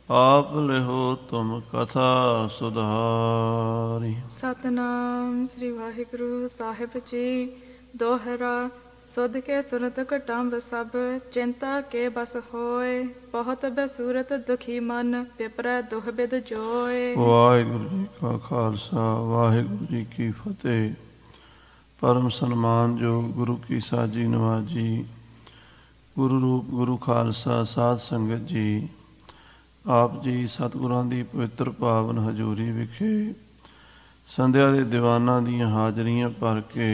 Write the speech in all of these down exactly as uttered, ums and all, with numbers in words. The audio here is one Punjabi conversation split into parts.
आप लिहो तुम कथा सुधारी। सतनाम श्री वाहिगुरु साहिब जी। दोहरा। सुध के सुनत कटम्ब सब, चिंता के बस होए। बहुत बसूरत दुखी मन, पिपरै दुह बिद जोए। वाहिगुरु जी का खालसा वाहिगुरु जी की फतेह। परम सन्मान जो गुरु की साजी नवाजी, गुरु रूप गुरु खालसा साध संगत जी। ਆਪ ਜੀ ਸਤਿਗੁਰਾਂ ਦੀ ਪਵਿੱਤਰ ਪਾਵਨ ਹਜ਼ੂਰੀ ਵਿਖੇ ਸੰਧਿਆ ਦੇ ਦੀਵਾਨਾਂ ਦੀਆਂ ਹਾਜ਼ਰੀਆਂ ਭਰ ਕੇ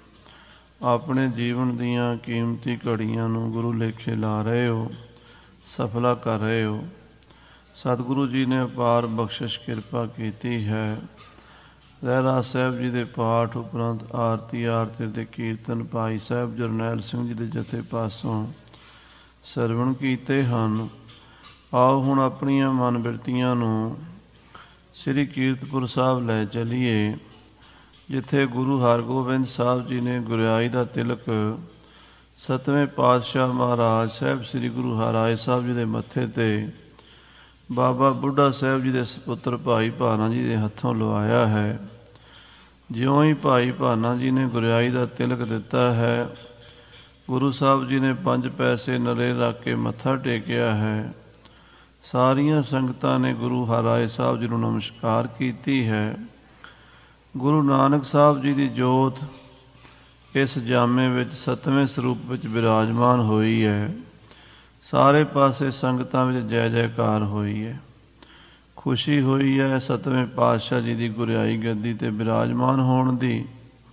ਆਪਣੇ ਜੀਵਨ ਦੀਆਂ ਕੀਮਤੀ ਘੜੀਆਂ ਨੂੰ ਗੁਰੂ ਲੇਖੇ ਲਾ ਰਹੇ ਹੋ, ਸਫਲਾ ਕਰ ਰਹੇ ਹੋ। ਸਤਿਗੁਰੂ ਜੀ ਨੇ ਅਪਾਰ ਬਖਸ਼ਿਸ਼ ਕਿਰਪਾ ਕੀਤੀ ਹੈ। ਰਹਿਰਾਸ ਸਾਹਿਬ ਜੀ ਦੇ ਪਾਠ ਉਪਰੰਤ ਆਰਤੀ ਆਰਤੀ ਦੇ ਕੀਰਤਨ ਭਾਈ ਸਾਹਿਬ ਜਰਨੈਲ ਸਿੰਘ ਜੀ ਦੇ ਜਥੇ ਪਾਸੋਂ ਸਰਵਣ ਕੀਤੇ ਹਨ। ਆਓ ਹੁਣ ਆਪਣੀਆਂ ਮਨ ਬਿਰਤੀਆਂ ਨੂੰ ਸ੍ਰੀ ਕੀਰਤਪੁਰ ਸਾਹਿਬ ਲੈ ਚੱਲੀਏ, ਜਿੱਥੇ ਗੁਰੂ ਹਰਗੋਬਿੰਦ ਸਾਹਿਬ ਜੀ ਨੇ ਗੁਰਿਆਈ ਦਾ ਤਿਲਕ ਸੱਤਵੇਂ ਪਾਤਸ਼ਾਹ ਮਹਾਰਾਜ ਸਾਹਿਬ ਸ੍ਰੀ ਗੁਰੂ ਹਰਿਰਾਏ ਸਾਹਿਬ ਜੀ ਦੇ ਮੱਥੇ 'ਤੇ ਬਾਬਾ ਬੁੱਢਾ ਸਾਹਿਬ ਜੀ ਦੇ ਸਪੁੱਤਰ ਭਾਈ ਭਾਨਾ ਜੀ ਦੇ ਹੱਥੋਂ ਲਵਾਇਆ ਹੈ। ਜਿਉਂ ਹੀ ਭਾਈ ਭਾਨਾ ਜੀ ਨੇ ਗੁਰਿਆਈ ਦਾ ਤਿਲਕ ਦਿੱਤਾ ਹੈ, ਗੁਰੂ ਸਾਹਿਬ ਜੀ ਨੇ ਪੰਜ ਪੈਸੇ ਨਰੇ ਰੱਖ ਕੇ ਮੱਥਾ ਟੇਕਿਆ ਹੈ। ਸਾਰੀਆਂ ਸੰਗਤਾਂ ਨੇ ਗੁਰੂ ਹਰਿਰਾਏ ਸਾਹਿਬ ਜੀ ਨੂੰ ਨਮਸਕਾਰ ਕੀਤੀ ਹੈ। ਗੁਰੂ ਨਾਨਕ ਸਾਹਿਬ ਜੀ ਦੀ ਜੋਤ ਇਸ ਜਾਮੇ ਵਿੱਚ ਸੱਤਵੇਂ ਸਰੂਪ ਵਿੱਚ ਬਿਰਾਜਮਾਨ ਹੋਈ ਹੈ। ਸਾਰੇ ਪਾਸੇ ਸੰਗਤਾਂ ਵਿੱਚ ਜੈ ਜੈਕਾਰ ਹੋਈ ਹੈ। ਖੁਸ਼ੀ ਹੋਈ ਹੈ ਸੱਤਵੇਂ ਪਾਤਸ਼ਾਹ ਜੀ ਦੀ ਗੁਰਿਆਈ ਗੱਦੀ 'ਤੇ ਬਿਰਾਜਮਾਨ ਹੋਣ ਦੀ,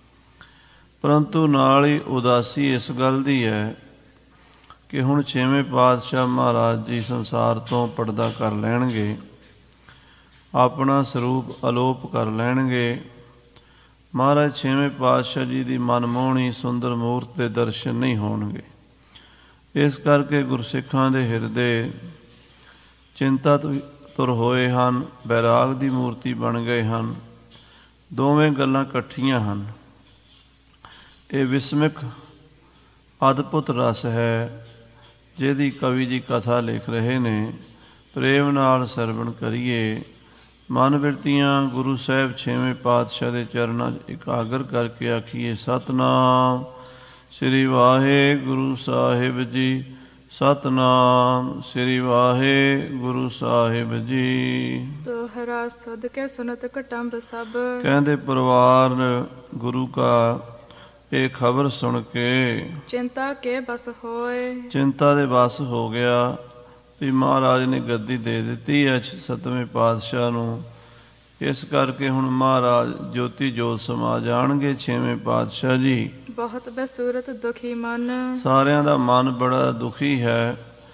ਪਰੰਤੂ ਨਾਲ ਹੀ ਉਦਾਸੀ ਇਸ ਗੱਲ ਦੀ ਹੈ ਕਿ ਹੁਣ ਛੇਵੇਂ ਪਾਤਸ਼ਾਹ ਮਹਾਰਾਜ ਜੀ ਸੰਸਾਰ ਤੋਂ ਪਰਦਾ ਕਰ ਲੈਣਗੇ, ਆਪਣਾ ਸਰੂਪ ਅਲੋਪ ਕਰ ਲੈਣਗੇ। ਮਹਾਰਾਜ ਛੇਵੇਂ ਪਾਤਸ਼ਾਹ ਜੀ ਦੀ ਮਨਮੋਹਣੀ ਸੁੰਦਰ ਮੂਰਤ ਦੇ ਦਰਸ਼ਨ ਨਹੀਂ ਹੋਣਗੇ। ਇਸ ਕਰਕੇ ਗੁਰਸਿੱਖਾਂ ਦੇ ਹਿਰਦੇ ਚਿੰਤਾ ਤੁਰ ਹੋਏ ਹਨ, ਬੈਰਾਗ ਦੀ ਮੂਰਤੀ ਬਣ ਗਏ ਹਨ। ਦੋਵੇਂ ਗੱਲਾਂ ਇਕੱਠੀਆਂ ਹਨ। ਇਹ ਵਿਸਮਿਕ ਅਦਭੁਤ ਰਸ ਹੈ ਜਿਹਦੀ ਕਵੀ ਜੀ ਕਥਾ ਲਿਖ ਰਹੇ ਨੇ। ਪ੍ਰੇਮ ਨਾਲ ਸਰਵਣ ਕਰੀਏ। ਮਨ ਬਿਰਤੀਆਂ ਗੁਰੂ ਸਾਹਿਬ ਛੇਵੇਂ ਪਾਤਸ਼ਾਹ ਦੇ ਚਰਨਾਂ 'ਚ ਇਕਾਗਰ ਕਰਕੇ ਆਖੀਏ ਸਤਨਾਮ ਸ੍ਰੀ ਵਾਹਿਗੁਰੂ ਸਾਹਿਬ ਜੀ, ਸਤਨਾਮ ਸ੍ਰੀ ਵਾਹਿਗੁਰੂ ਸਾਹਿਬ ਜੀ। ਦੋਹਰਾ। ਸੁਧ ਕੇ ਸੁਨਤ ਕਟੰਬ ਸਭ। ਕਹਿੰਦੇ ਪਰਿਵਾਰ ਗੁਰੂ ਕਾ ਇਹ ਖਬਰ ਸੁਣ ਕੇ ਚਿੰਤਾ ਕੇ ਬਸ ਹੋਏ। ਚਿੰਤਾ ਦੇ ਬਸ ਹੋ ਗਿਆ ਵੀ ਮਹਾਰਾਜ ਨੇ ਗੱਦੀ ਦੇ ਦਿੱਤੀ ਹੈ ਸੱਤਵੇਂ ਪਾਤਸ਼ਾਹ ਨੂੰ। ਇਸ ਕਰਕੇ ਹੁਣ ਮਹਾਰਾਜ ਜੋਤੀ ਜੋਤ ਸਮਾ ਜਾਣਗੇ ਛੇਵੇਂ ਪਾਤਸ਼ਾਹ ਜੀ। ਬਹੁਤ ਬਸੂਰਤ ਦੁਖੀ ਮਨ। ਸਾਰਿਆਂ ਦਾ ਮਨ ਬੜਾ ਦੁਖੀ ਹੈ,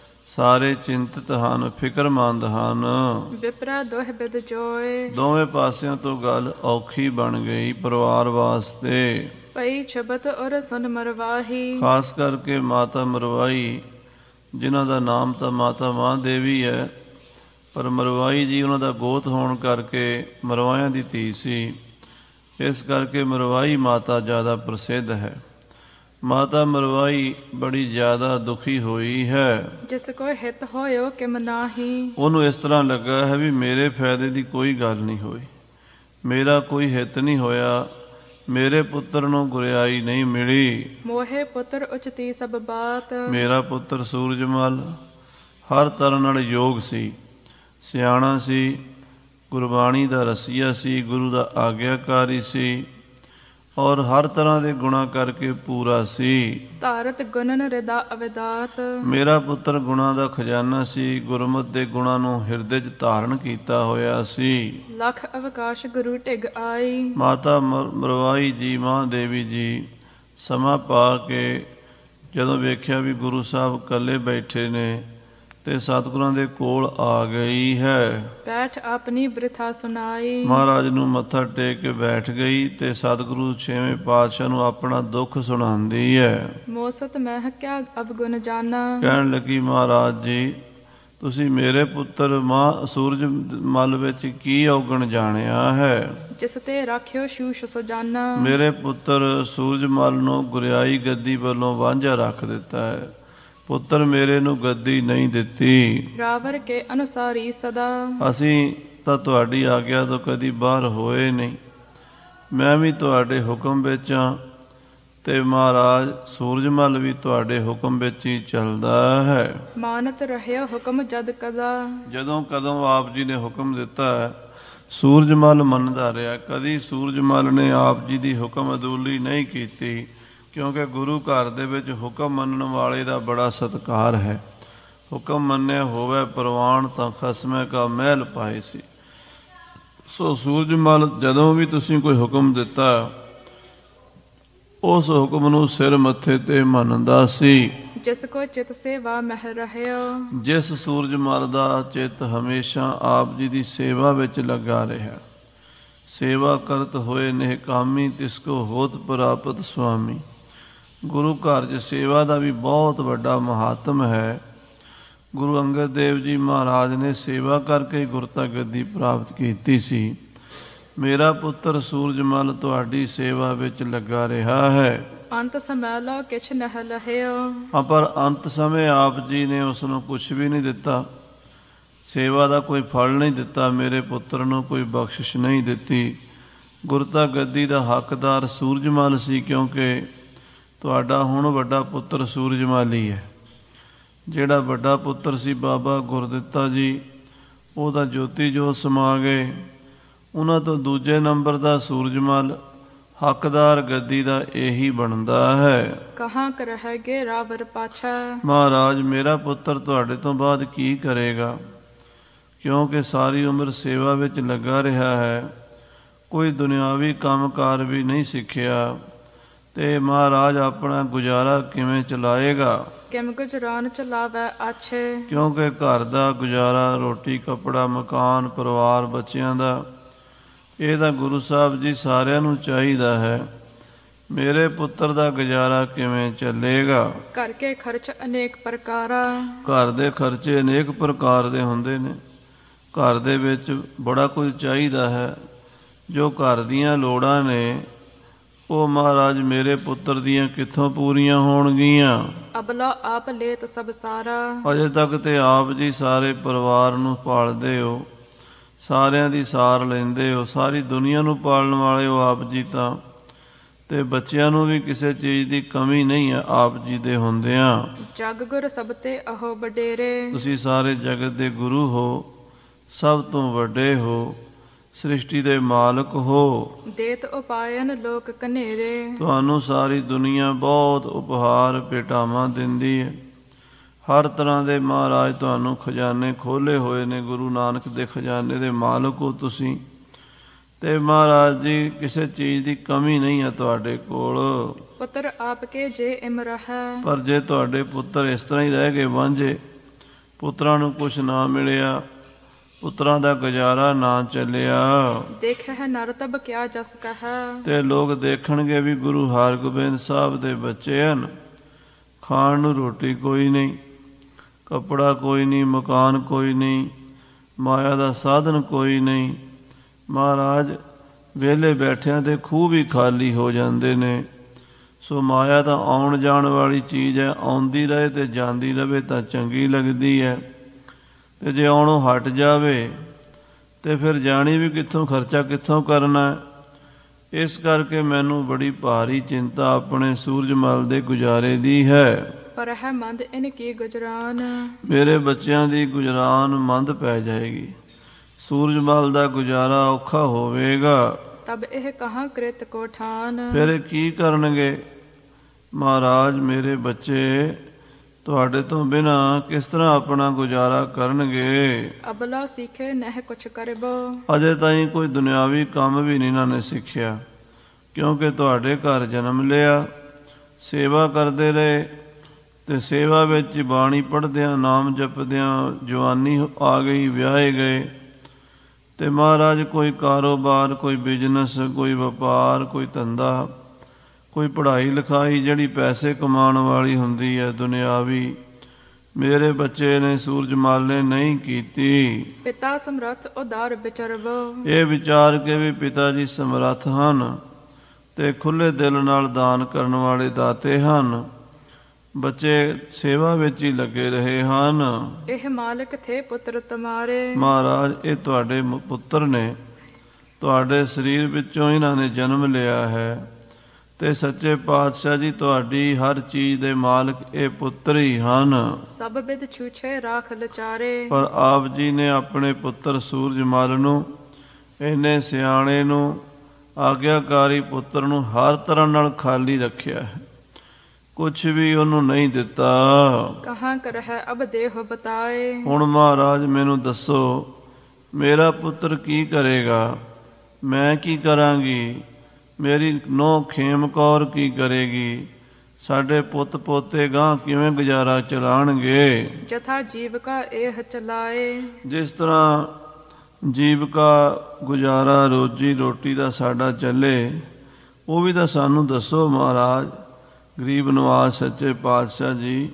ਸਾਰੇ ਚਿੰਤਤ ਹਨ, ਫਿਕਰਮੰਦ ਹਨ। ਵਿਪਰਾ ਦੋਹ ਬਿਦ ਜੋਏ। ਦੋਵੇਂ ਪਾਸਿਆਂ ਤੋਂ ਗੱਲ ਔਖੀ ਬਣ ਗਈ ਪਰਿਵਾਰ ਵਾਸਤੇ। ਪਈ ਛਬਤ ਔਰ ਸੁਨ ਮਰਵਾਹੀ। ਖਾਸ ਕਰਕੇ ਮਾਤਾ ਮਰਵਾਈ, ਜਿਨ੍ਹਾਂ ਦਾ ਨਾਮ ਤਾਂ ਮਾਤਾ ਮਾਂ ਦੇਵੀ ਹੈ, ਪਰ ਮਰਵਾਈ ਜੀ ਉਹਨਾਂ ਦਾ ਗੋਤ ਹੋਣ ਕਰਕੇ ਮਰਵਾਇਆਂ ਦੀ ਧੀ ਸੀ। ਇਸ ਕਰਕੇ ਮਰਵਾਈ ਮਾਤਾ ਜ਼ਿਆਦਾ ਪ੍ਰਸਿੱਧ ਹੈ। ਮਾਤਾ ਮਰਵਾਈ ਬੜੀ ਜ਼ਿਆਦਾ ਦੁਖੀ ਹੋਈ ਹੈ। ਜਿਸ ਕੋ ਹਿਤ ਹੋਇਓ ਕਿਮ ਨਾਹੀ। ਉਹਨੂੰ ਇਸ ਤਰ੍ਹਾਂ ਲੱਗਾ ਹੈ ਵੀ ਮੇਰੇ ਫਾਇਦੇ ਦੀ ਕੋਈ ਗੱਲ ਨਹੀਂ ਹੋਈ, ਮੇਰਾ ਕੋਈ ਹਿੱਤ ਨਹੀਂ ਹੋਇਆ, ਮੇਰੇ ਪੁੱਤਰ ਨੂੰ ਗੁਰਿਆਈ ਨਹੀਂ ਮਿਲੀ। ਮੋਹੇ ਪੁੱਤਰ ਉਚਤੀ ਸਭ ਬਾਤ। ਮੇਰਾ ਪੁੱਤਰ ਸੂਰਜਮਲ ਹਰ ਤਰ੍ਹਾਂ ਨਾਲ ਯੋਗ ਸੀ, ਸਿਆਣਾ ਸੀ, ਗੁਰਬਾਣੀ ਦਾ ਰਸੀਆ ਸੀ, ਗੁਰੂ ਦਾ ਆਗਿਆਕਾਰੀ ਸੀ, ਔਰ ਹਰ ਤਰ੍ਹਾਂ ਦੇ ਗੁਣਾਂ ਕਰਕੇ ਪੂਰਾ ਸੀ। ਧਾਰਤ ਗੁਣਨ ਰਿਦਾ ਅਵਿਦਾਤ। ਮੇਰਾ ਪੁੱਤਰ ਗੁਣਾਂ ਦਾ ਖਜ਼ਾਨਾ ਸੀ, ਗੁਰਮਤਿ ਦੇ ਗੁਣਾਂ ਨੂੰ ਹਿਰਦੇ 'ਚ ਧਾਰਨ ਕੀਤਾ ਹੋਇਆ ਸੀ। ਲੱਖ ਅਵਕਾਸ਼ ਗੁਰੂ ਢਿਗ ਆਈ। ਮਾਤਾ ਮਰਵਾਈ ਜੀ ਮਾਂ ਦੇਵੀ ਜੀ ਸਮਾਂ ਪਾ ਕੇ ਜਦੋਂ ਵੇਖਿਆ ਵੀ ਗੁਰੂ ਸਾਹਿਬ ਇਕੱਲੇ ਬੈਠੇ ਨੇ ਤੇ ਸਤਿਗੁਰਾਂ ਦੇ ਕੋਲ ਆ ਗਈ ਹੈ। ਬੈਠ ਆਪਣੀ ਬ੍ਰਿਥਾ ਸੁਣਾਈ। ਮਹਾਰਾਜ ਨੂੰ ਮੱਥਾ ਟੇਕ ਕੇ ਬੈਠ ਗਈ ਤੇ ਸਤਿਗੁਰੂ ਛੇਵੇਂ ਪਾਤਸ਼ਾਹ ਨੂੰ ਆਪਣਾ ਦੁੱਖ ਸੁਣਾਉਂਦੀ ਹੈ। ਮੋਸਤ ਮਹਿ ਕਿਆ ਅਵਗੁਣ ਜਾਨਾ। ਕਹਿਣ ਲੱਗੀ ਮਹਾਰਾਜ ਜੀ ਤੁਸੀਂ ਮੇਰੇ ਪੁੱਤਰ ਮਾਂ ਸੂਰਜ ਮਲ ਵਿੱਚ ਕੀ ਔਗਣ ਜਾਣਿਆ ਹੈ। ਜਿਸ ਤੇ ਰਾਖਿਓ ਸ਼ੂਸ਼ ਸੁਜਾਨਾ। ਮੇਰੇ ਪੁੱਤਰ ਸੂਰਜ ਮਲ ਨੂੰ ਗੁਰਿਆਈ ਗੱਦੀ ਵੱਲੋਂ ਵਾਂਝਾ ਰੱਖ ਦਿੱਤਾ ਹੈ। ਪੁੱਤਰ ਮੇਰੇ ਨੂੰ ਗੱਦੀ ਨਹੀਂ ਦਿੱਤੀ। ਰਾਵਰ ਕੇ ਅਨੁਸਾਰੀ ਸਦਾ, ਅਸੀਂ ਤਾਂ ਤੁਹਾਡੀ ਆਗਿਆ ਤੋਂ ਕਦੀ ਬਾਹਰ ਹੋਏ ਨਹੀਂ। ਮੈਂ ਵੀ ਤੁਹਾਡੇ ਹੁਕਮ ਵਿੱਚ ਹਾਂ, ਤੇ ਮਹਾਰਾਜ ਸੂਰਜਮਲ ਵੀ ਤੁਹਾਡੇ ਹੁਕਮ ਵਿੱਚ ਹੀ ਚੱਲਦਾ ਹੈ। ਮਾਨਤ ਰਹਿਓ ਹੁਕਮ ਜਦ ਕਦਾ, ਜਦੋਂ ਕਦੋਂ ਆਪ ਜੀ ਨੇ ਹੁਕਮ ਦਿੱਤਾ ਹੈ ਸੂਰਜਮਲ ਮੰਨਦਾ ਰਿਹਾ। ਕਦੀ ਸੂਰਜਮਲ ਨੇ ਆਪ ਜੀ ਦੀ ਹੁਕਮ ਅਦੂਲੀ ਨਹੀਂ ਕੀਤੀ, ਕਿਉਂਕਿ ਗੁਰੂ ਘਰ ਦੇ ਵਿੱਚ ਹੁਕਮ ਮੰਨਣ ਵਾਲੇ ਦਾ ਬੜਾ ਸਤਿਕਾਰ ਹੈ। ਹੁਕਮ ਮੰਨਿਆ ਹੋਵੇ ਪ੍ਰਵਾਨ ਤਾਂ ਖਸਮੇ ਕਾ ਮਹਿਲ ਪਾਏ ਸੀ। ਸੋ ਸੂਰਜਮਲ ਜਦੋਂ ਵੀ ਤੁਸੀਂ ਕੋਈ ਹੁਕਮ ਦਿੱਤਾ ਉਸ ਹੁਕਮ ਨੂੰ ਸਿਰ ਮੱਥੇ ਤੇ ਮੰਨਦਾ ਸੀ। ਜਿਸ ਕੋ ਚਿਤ ਸੇਵਾ ਮਹਿ ਰਹਿਓ, ਜਿਸ ਸੂਰਜਮਲ ਦਾ ਚਿੱਤ ਹਮੇਸ਼ਾ ਆਪ ਜੀ ਦੀ ਸੇਵਾ ਵਿੱਚ ਲੱਗਾ ਰਿਹਾ। ਸੇਵਾ ਕਰਤ ਹੋਏ ਨਿਹਕਾਮੀ, ਤਿਸ ਕੋ ਹੋਤ ਪ੍ਰਾਪਤ ਸੁਆਮੀ। ਗੁਰੂ ਘਰ 'ਚ ਸੇਵਾ ਦਾ ਵੀ ਬਹੁਤ ਵੱਡਾ ਮਹਾਤਮ ਹੈ। ਗੁਰੂ ਅੰਗਦ ਦੇਵ ਜੀ ਮਹਾਰਾਜ ਨੇ ਸੇਵਾ ਕਰਕੇ ਹੀ ਗੁਰਤਾ ਗੱਦੀ ਪ੍ਰਾਪਤ ਕੀਤੀ ਸੀ। ਮੇਰਾ ਪੁੱਤਰ ਸੂਰਜਮਲ ਤੁਹਾਡੀ ਸੇਵਾ ਵਿੱਚ ਲੱਗਾ ਰਿਹਾ ਹੈ। ਅੰਤ ਸਮੈ ਲੋ ਕਿਛ ਨਹਿ ਲਹਿਓ, ਪਰ ਅੰਤ ਸਮੇਂ ਆਪ ਜੀ ਨੇ ਉਸ ਨੂੰ ਕੁਛ ਵੀ ਨਹੀਂ ਦਿੱਤਾ। ਸੇਵਾ ਦਾ ਕੋਈ ਫਲ ਨਹੀਂ ਦਿੱਤਾ। ਮੇਰੇ ਪੁੱਤਰ ਨੂੰ ਕੋਈ ਬਖਸ਼ਿਸ਼ ਨਹੀਂ ਦਿੱਤੀ। ਗੁਰਤਾ ਗੱਦੀ ਦਾ ਹੱਕਦਾਰ ਸੂਰਜਮਲ ਸੀ, ਕਿਉਂਕਿ ਤੁਹਾਡਾ ਹੁਣ ਵੱਡਾ ਪੁੱਤਰ ਸੂਰਜਮਲ ਹੀ ਹੈ। ਜਿਹੜਾ ਵੱਡਾ ਪੁੱਤਰ ਸੀ ਬਾਬਾ ਗੁਰਦਿੱਤਾ ਜੀ, ਉਹ ਤਾਂ ਜੋਤੀ ਜੋਤ ਸਮਾ ਗਏ। ਉਹਨਾਂ ਤੋਂ ਦੂਜੇ ਨੰਬਰ ਦਾ ਸੂਰਜਮਲ ਹੱਕਦਾਰ ਗੱਦੀ ਦਾ ਇਹੀ ਬਣਦਾ ਹੈ। ਕਹਾਂ ਕਰ ਰਹਿਗੇ ਰਾਵਰ ਪਾਛਾ, ਮਹਾਰਾਜ ਮੇਰਾ ਪੁੱਤਰ ਤੁਹਾਡੇ ਤੋਂ ਬਾਅਦ ਕੀ ਕਰੇਗਾ, ਕਿਉਂਕਿ ਸਾਰੀ ਉਮਰ ਸੇਵਾ ਵਿੱਚ ਲੱਗਾ ਰਿਹਾ ਹੈ। ਕੋਈ ਦੁਨਿਆਵੀ ਕੰਮਕਾਰ ਵੀ ਨਹੀਂ ਸਿੱਖਿਆ, ਤੇ ਮਹਾਰਾਜ ਆਪਣਾ ਗੁਜ਼ਾਰਾ ਕਿਵੇਂ ਚਲਾਏਗਾ। ਕਿਮ ਗੁਜਰਾਨ ਚਲਾਵੈ ਆਛੇ, ਕਿਉਂਕਿ ਘਰ ਦਾ ਗੁਜ਼ਾਰਾ, ਰੋਟੀ ਕੱਪੜਾ, ਮਕਾਨ, ਪਰਿਵਾਰ, ਬੱਚਿਆਂ ਦਾ, ਇਹ ਤਾਂ ਗੁਰੂ ਸਾਹਿਬ ਜੀ ਸਾਰਿਆਂ ਨੂੰ ਚਾਹੀਦਾ ਹੈ। ਮੇਰੇ ਪੁੱਤਰ ਦਾ ਗੁਜ਼ਾਰਾ ਕਿਵੇਂ ਚੱਲੇਗਾ। ਘਰ ਕੇ ਖਰਚ ਅਨੇਕ ਪ੍ਰਕਾਰਾ, ਘਰ ਦੇ ਖਰਚੇ ਅਨੇਕ ਪ੍ਰਕਾਰ ਦੇ ਹੁੰਦੇ ਨੇ। ਘਰ ਦੇ ਵਿੱਚ ਬੜਾ ਕੁਝ ਚਾਹੀਦਾ ਹੈ। ਜੋ ਘਰ ਦੀਆਂ ਲੋੜਾਂ ਨੇ ਉਹ ਮਹਾਰਾਜ ਮੇਰੇ ਪੁੱਤਰ ਦੀਆਂ ਕਿੱਥੋਂ ਪੂਰੀਆਂ ਹੋਣਗੀਆਂ। ਅਬਲਾ ਆਪ ਲੇਤ ਸਭ ਸਾਰਾ, ਅਜੇ ਤੱਕ ਤੇ ਆਪ ਜੀ ਸਾਰੇ ਪਰਿਵਾਰ ਨੂੰ ਪਾਲਦੇ ਹੋ, ਸਾਰਿਆਂ ਦੀ ਸਾਰ ਲੈਂਦੇ ਹੋ, ਸਾਰੀ ਦੁਨੀਆ ਨੂੰ ਪਾਲਣ ਵਾਲੇ ਹੋ ਆਪ ਜੀ ਤਾਂ। ਤੇ ਬੱਚਿਆਂ ਨੂੰ ਵੀ ਕਿਸੇ ਚੀਜ਼ ਦੀ ਕਮੀ ਨਹੀਂ ਹੈ ਆਪ ਜੀ ਦੇ ਹੁੰਦਿਆਂ। ਜਗ ਗੁਰ ਸਭ ਤੇ ਅਹੋ ਵਡੇਰੇ, ਤੁਸੀਂ ਸਾਰੇ ਜਗਤ ਦੇ ਗੁਰੂ ਹੋ, ਸਭ ਤੋਂ ਵੱਡੇ ਹੋ, ਸ੍ਰਿਸ਼ਟੀ ਦੇ ਮਾਲਕ ਹੋ। ਦੇਤ ਉਪਾਇਨ ਲੋਕ ਕਨੇਰੇ, ਤੁਹਾਨੂੰ ਸਾਰੀ ਦੁਨੀਆ ਬਹੁਤ ਉਪਹਾਰ ਭੇਟਾਵਾਂ ਦਿੰਦੀ ਹੈ। ਹਰ ਤਰ੍ਹਾਂ ਦੇ ਮਹਾਰਾਜ ਤੁਹਾਨੂੰ ਖਜ਼ਾਨੇ ਖੋਲ੍ਹੇ ਹੋਏ ਨੇ। ਗੁਰੂ ਨਾਨਕ ਦੇ ਖਜ਼ਾਨੇ ਦੇ ਮਾਲਕ ਹੋ ਤੁਸੀਂ। ਤੇ ਮਹਾਰਾਜ ਜੀ ਕਿਸੇ ਚੀਜ਼ ਦੀ ਕਮੀ ਨਹੀਂ ਹੈ ਤੁਹਾਡੇ ਕੋਲ। ਪੁੱਤਰ ਆਪ ਕੇ ਜੇ ਇਮ ਰਹਿ, ਪਰ ਜੇ ਤੁਹਾਡੇ ਪੁੱਤਰ ਇਸ ਤਰ੍ਹਾਂ ਹੀ ਰਹਿ ਗਏ ਵਾਂਝੇ, ਪੁੱਤਰਾਂ ਨੂੰ ਕੁਛ ਨਾ ਮਿਲਿਆ, ਪੁੱਤਰਾਂ ਦਾ ਗੁਜ਼ਾਰਾ ਨਾ ਚੱਲਿਆ, ਦੇਖੈ ਨਰ ਤਬ ਕਿਆ ਜਸ ਕਹੈ, ਤੇ ਲੋਕ ਦੇਖਣਗੇ ਵੀ ਗੁਰੂ ਹਰਗੋਬਿੰਦ ਸਾਹਿਬ ਦੇ ਬੱਚੇ ਹਨ। ਖਾਣ ਨੂੰ ਰੋਟੀ ਕੋਈ ਨਹੀਂ, ਕੱਪੜਾ ਕੋਈ ਨਹੀਂ, ਮਕਾਨ ਕੋਈ ਨਹੀਂ, ਮਾਇਆ ਦਾ ਸਾਧਨ ਕੋਈ ਨਹੀਂ। ਮਹਾਰਾਜ ਵਿਹਲੇ ਬੈਠਿਆਂ ਦੇ ਖੂਹ ਵੀ ਖਾਲੀ ਹੋ ਜਾਂਦੇ ਨੇ। ਸੋ ਮਾਇਆ ਤਾਂ ਆਉਣ ਜਾਣ ਵਾਲੀ ਚੀਜ਼ ਹੈ, ਆਉਂਦੀ ਰਹੇ ਤੇ ਜਾਂਦੀ ਰਹੇ ਤਾਂ ਚੰਗੀ ਲੱਗਦੀ ਹੈ। ਤੇ ਜੇ ਆਉਣੋਂ ਹਟ ਜਾਵੇ ਤੇ ਫਿਰ ਜਾਣੀ ਵੀ ਕਿੱਥੋਂ, ਖਰਚਾ ਕਿੱਥੋਂ ਕਰਨਾ। ਇਸ ਕਰਕੇ ਮੈਨੂੰ ਬੜੀ ਭਾਰੀ ਚਿੰਤਾ ਆਪਣੇ ਸੂਰਜਮਲ ਦੇ ਗੁਜ਼ਾਰੇ ਦੀ ਹੈ। ਪਰ ਹੈ ਮੰਦ ਇਨ ਕੀ ਗੁਜਰਾਨ, ਮੇਰੇ ਬੱਚਿਆਂ ਦੀ ਗੁਜਰਾਨ ਮੰਦ ਪੈ ਜਾਏਗੀ। ਸੂਰਜਮਲ ਦਾ ਗੁਜ਼ਾਰਾ ਔਖਾ ਹੋਵੇਗਾ। ਤਬ ਇਹ ਕਹਾਂ ਕ੍ਰਿਤ ਕੋ ਠਾਨ, ਫਿਰ ਕੀ ਕਰਨਗੇ। ਮਹਾਰਾਜ ਮੇਰੇ ਬੱਚੇ ਤੁਹਾਡੇ ਤੋਂ ਬਿਨਾਂ ਕਿਸ ਤਰ੍ਹਾਂ ਆਪਣਾ ਗੁਜ਼ਾਰਾ ਕਰਨਗੇ। ਅਬਲਾ ਸਿੱਖੇ ਨਹਿ ਕੁਛ ਕਰਬੋ, ਅਜੇ ਤਾਈਂ ਕੋਈ ਦੁਨਿਆਵੀ ਕੰਮ ਵੀ ਨਹੀਂ ਇਹਨਾਂ ਨੇ ਸਿੱਖਿਆ, ਕਿਉਂਕਿ ਤੁਹਾਡੇ ਘਰ ਜਨਮ ਲਿਆ, ਸੇਵਾ ਕਰਦੇ ਰਹੇ, ਤੇ ਸੇਵਾ ਵਿੱਚ ਬਾਣੀ ਪੜ੍ਹਦਿਆਂ, ਨਾਮ ਜਪਦਿਆਂ ਜਵਾਨੀ ਆ ਗਈ, ਵਿਆਹੇ ਗਏ। ਤੇ ਮਹਾਰਾਜ ਕੋਈ ਕਾਰੋਬਾਰ, ਕੋਈ ਬਿਜ਼ਨਸ, ਕੋਈ ਵਪਾਰ, ਕੋਈ ਧੰਦਾ, ਕੋਈ ਪੜ੍ਹਾਈ ਲਿਖਾਈ ਜਿਹੜੀ ਪੈਸੇ ਕਮਾਉਣ ਵਾਲੀ ਹੁੰਦੀ ਹੈ ਦੁਨਿਆਵੀ, ਮੇਰੇ ਬੱਚੇ ਨੇ ਸੂਰਜਮਲ ਨੇ ਨਹੀਂ ਕੀਤੀ। ਪਿਤਾ ਸਮਰੱਥ ਉਦਾਰ ਵਿਚਰਬੋ, ਇਹ ਵਿਚਾਰ ਕੇ ਵੀ ਪਿਤਾ ਜੀ ਸਮਰੱਥ ਹਨ ਤੇ ਖੁੱਲ੍ਹੇ ਦਿਲ ਨਾਲ ਦਾਨ ਕਰਨ ਵਾਲੇ ਦਾਤੇ ਹਨ। ਬੱਚੇ ਸੇਵਾ ਵਿੱਚ ਹੀ ਲੱਗੇ ਰਹੇ ਹਨ। ਇਹ ਮਾਲਕ ਥੇ ਪੁੱਤਰ ਤੁਮਾਰੇ। ਮਹਾਰਾਜ ਇਹ ਤੁਹਾਡੇ ਮ- ਪੁੱਤਰ ਨੇ, ਤੁਹਾਡੇ ਸਰੀਰ ਵਿੱਚੋਂ ਇਹਨਾਂ ਨੇ ਜਨਮ ਲਿਆ ਹੈ। ਤੇ ਸੱਚੇ ਪਾਤਸ਼ਾਹ ਜੀ ਤੁਹਾਡੀ ਹਰ ਚੀਜ਼ ਦੇ ਮਾਲਕ ਇਹ ਪੁੱਤਰ ਹੀ ਹਨ। ਸਭ ਬਿਦ ਛੂਛੇ ਰਾਖ ਲਚਾਰੇ। ਪਰ ਆਪ ਜੀ ਨੇ ਆਪਣੇ ਪੁੱਤਰ ਸੂਰਜਮਲ ਨੂੰ, ਇੰਨੇ ਸਿਆਣੇ ਨੂੰ, ਆਗਿਆਕਾਰੀ ਪੁੱਤਰ ਨੂੰ ਹਰ ਤਰ੍ਹਾਂ ਨਾਲ ਖਾਲੀ ਰੱਖਿਆ ਹੈ, ਕੁਛ ਵੀ ਉਹਨੂੰ ਨਹੀਂ ਦਿੱਤਾ। ਕਹਾਂ ਕਰ ਹੈ ਅਬ ਦੇਹ ਬਤਾਏ। ਹੁਣ ਮਹਾਰਾਜ ਮੈਨੂੰ ਦੱਸੋ, ਮੇਰਾ ਪੁੱਤਰ ਕੀ ਕਰੇਗਾ, ਮੈਂ ਕੀ ਕਰਾਂਗੀ, ਮੇਰੀ ਨੂੰਹ ਖੇਮ ਕੌਰ ਕੀ ਕਰੇਗੀ, ਸਾਡੇ ਪੁੱਤ ਪੋਤੇ ਗਾਂ ਕਿਵੇਂ ਗੁਜ਼ਾਰਾ ਚਲਾਣਗੇ। ਜਥਾ ਜੀਵਕਾ ਇਹ ਚਲਾਏ। ਜਿਸ ਤਰ੍ਹਾਂ ਜੀਵਕਾ ਗੁਜ਼ਾਰਾ ਰੋਜੀ ਰੋਟੀ ਦਾ ਸਾਡਾ ਚੱਲੇ, ਉਹ ਵੀ ਤਾਂ ਸਾਨੂੰ ਦੱਸੋ ਮਹਾਰਾਜ। ਗਰੀਬ ਨਿਵਾਸ ਸੱਚੇ ਪਾਤਸ਼ਾਹ ਜੀ,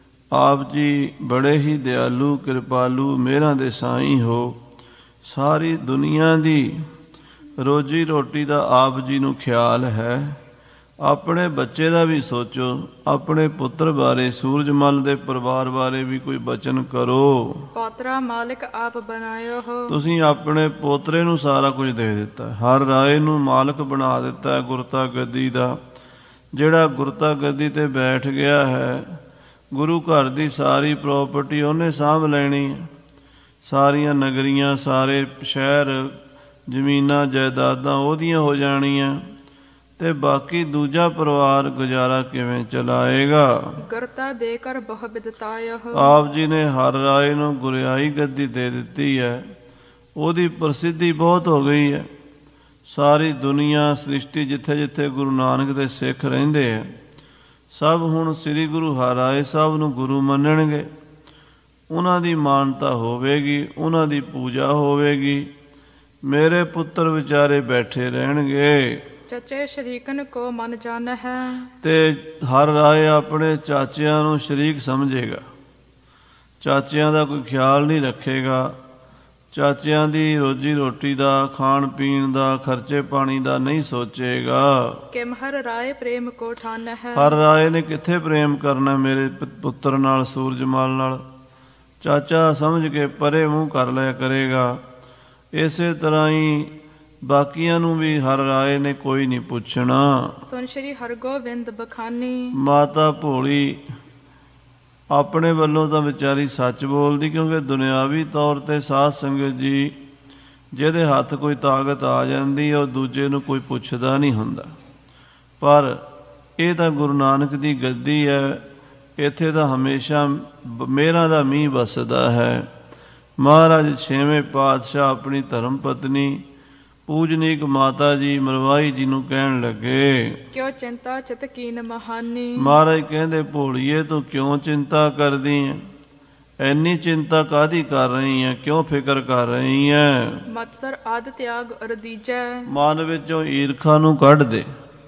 ਆਪ ਜੀ ਬੜੇ ਹੀ ਦਿਆਲੂ ਕਿਰਪਾਲੂ ਮਿਹਰਾਂ ਦੇ ਸਾਈਂ ਹੋ। ਸਾਰੀ ਦੁਨੀਆ ਦੀ ਰੋਜੀ ਰੋਟੀ ਦਾ ਆਪ ਜੀ ਨੂੰ ਖਿਆਲ ਹੈ। ਆਪਣੇ ਬੱਚੇ ਦਾ ਵੀ ਸੋਚੋ, ਆਪਣੇ ਪੁੱਤਰ ਬਾਰੇ, ਸੂਰਜਮਲ ਦੇ ਪਰਿਵਾਰ ਬਾਰੇ ਵੀ ਕੋਈ ਬਚਨ ਕਰੋ। ਪੋਤਰਾ ਮਾਲਕ ਆਪ ਬਣਾਇਓ ਹੋ। ਤੁਸੀਂ ਆਪਣੇ ਪੋਤਰੇ ਨੂੰ ਸਾਰਾ ਕੁਝ ਦੇ ਦਿੱਤਾ, ਹਰ ਰਾਏ ਨੂੰ ਮਾਲਕ ਬਣਾ ਦਿੱਤਾ ਹੈ ਗੁਰਤਾ ਗੱਦੀ ਦਾ। ਜਿਹੜਾ ਗੁਰਤਾ ਗੱਦੀ ਤੇ ਬੈਠ ਗਿਆ ਹੈ, ਗੁਰੂ ਘਰ ਦੀ ਸਾਰੀ ਪ੍ਰਾਪਰਟੀ ਉਹਨੇ ਸਾਂਭ ਲੈਣੀ ਹੈ। ਸਾਰੀਆਂ ਨਗਰੀਆਂ, ਸਾਰੇ ਸ਼ਹਿਰ, ਜ਼ਮੀਨਾਂ ਜਾਇਦਾਦਾਂ ਉਹਦੀਆਂ ਹੋ ਜਾਣੀਆਂ, ਤੇ ਬਾਕੀ ਦੂਜਾ ਪਰਿਵਾਰ ਗੁਜ਼ਾਰਾ ਕਿਵੇਂ ਚਲਾਏਗਾ। ਗੁਰਤਾ ਦੇ ਕਰ ਬਹੁ ਬਿਦਤਾਇਓ ਹੋ। ਆਪ ਜੀ ਨੇ ਹਰ ਰਾਏ ਨੂੰ ਗੁਰਿਆਈ ਗੱਦੀ ਦੇ ਦਿੱਤੀ ਹੈ, ਉਹਦੀ ਪ੍ਰਸਿੱਧੀ ਬਹੁਤ ਹੋ ਗਈ ਹੈ। ਸਾਰੀ ਦੁਨੀਆ ਸ੍ਰਿਸ਼ਟੀ ਜਿੱਥੇ ਜਿੱਥੇ ਗੁਰੂ ਨਾਨਕ ਦੇ ਸਿੱਖ ਰਹਿੰਦੇ ਆ, ਸਭ ਹੁਣ ਸ੍ਰੀ ਗੁਰੂ ਹਰਿਰਾਏ ਸਾਹਿਬ ਨੂੰ ਗੁਰੂ ਮੰਨਣਗੇ। ਉਹਨਾਂ ਦੀ ਮਾਨਤਾ ਹੋਵੇਗੀ, ਉਹਨਾਂ ਦੀ ਪੂਜਾ ਹੋਵੇਗੀ। ਮੇਰੇ ਪੁੱਤਰ ਵਿਚਾਰੇ ਬੈਠੇ ਰਹਿਣਗੇ। ਚਚੇ ਸ਼ਰੀਕਨ ਕੋ ਮਨ ਜਾਣ ਹੈ। ਤੇ ਹਰ ਰਾਏ ਆਪਣੇ ਚਾਚਿਆਂ ਨੂੰ ਸ਼ਰੀਕ ਸਮਝੇਗਾ, ਚਾਚਿਆਂ ਦਾ ਕੋਈ ਖਿਆਲ ਨਹੀਂ ਰੱਖੇਗਾ। ਚਾਚਿਆਂ ਦੀ ਰੋਜੀ ਰੋਟੀ ਦਾ, ਖਾਣ ਪੀਣ ਦਾ, ਖਰਚੇ ਪਾਣੀ ਦਾ ਨਹੀਂ ਸੋਚੇਗਾ। ਕਿਮ ਹਰ ਰਾਏ ਪ੍ਰੇਮ ਕੋ ਠਾਨ ਹੈ। ਹਰ ਰਾਏ ਨੇ ਕਿੱਥੇ ਪ੍ਰੇਮ ਕਰਨਾ ਮੇਰੇ ਪੁੱਤਰ ਨਾਲ, ਸੂਰਜਮਲ ਨਾਲ। ਚਾਚਾ ਸਮਝ ਕੇ ਪਰੇ ਮੂੰਹ ਕਰ ਲਿਆ ਕਰੇਗਾ। ਇਸੇ ਤਰ੍ਹਾਂ ਹੀ ਬਾਕੀਆਂ ਨੂੰ ਵੀ ਹਰ ਰਾਏ ਨੇ ਕੋਈ ਨਹੀਂ ਪੁੱਛਣਾ। ਸੁਨ ਸ਼੍ਰੀ ਹਰਗੋਬਿੰਦ ਬਖਾਨੀ। ਮਾਤਾ ਭੋਲੀ ਆਪਣੇ ਵੱਲੋਂ ਤਾਂ ਵਿਚਾਰੀ ਸੱਚ ਬੋਲਦੀ, ਕਿਉਂਕਿ ਦੁਨਿਆਵੀ ਤੌਰ ਤੇ ਸਾਧ ਸੰਗਤ ਜੀ ਜਿਹਦੇ ਹੱਥ ਕੋਈ ਤਾਕਤ ਆ ਜਾਂਦੀ, ਉਹ ਦੂਜੇ ਨੂੰ ਕੋਈ ਪੁੱਛਦਾ ਨਹੀਂ ਹੁੰਦਾ। ਪਰ ਇਹ ਤਾਂ ਗੁਰੂ ਨਾਨਕ ਦੀ ਗੱਦੀ ਹੈ, ਇੱਥੇ ਤਾਂ ਹਮੇਸ਼ਾ ਮਿਹਰਾਂ ਦਾ ਮੀਂਹ ਵਸਦਾ ਹੈ। ਮਹਾਰਾਜ ਛੇਵੇਂ ਪਾਤਸ਼ਾਹ ਆਪਣੀ ਧਰਮ ਪਤਨੀ ਪੂਜਨੀਕ ਮਾਤਾ ਜੀ ਮਰਵਾਈ ਜੀ ਨੂੰ ਕਹਿਣ ਲੱਗੇ, ਕਿਉ ਚਿੰਤਾ ਚਿਤ ਕੀਨ ਮਹਾਨੀ। ਮਹਾਰਾਜ ਕਹਿੰਦੇ, ਭੋਲੀਏ ਤੂੰ ਕਿਉਂ ਚਿੰਤਾ ਕਰਦੀ ਹੈ, ਐਨੀ ਚਿੰਤਾ ਕਾਹਦੀ ਕਰ ਰਹੀ ਹੈ, ਕਿਉਂ ਫਿਕਰ ਕਰ ਰਹੀ ਹੈ। ਮਤਸਰ ਆਦ ਤਿਆਗ ਅਰ ਦੀਜੈ। ਮਨ ਵਿੱਚੋਂ ਈਰਖਾ ਨੂੰ ਕੱਢ ਦੇ।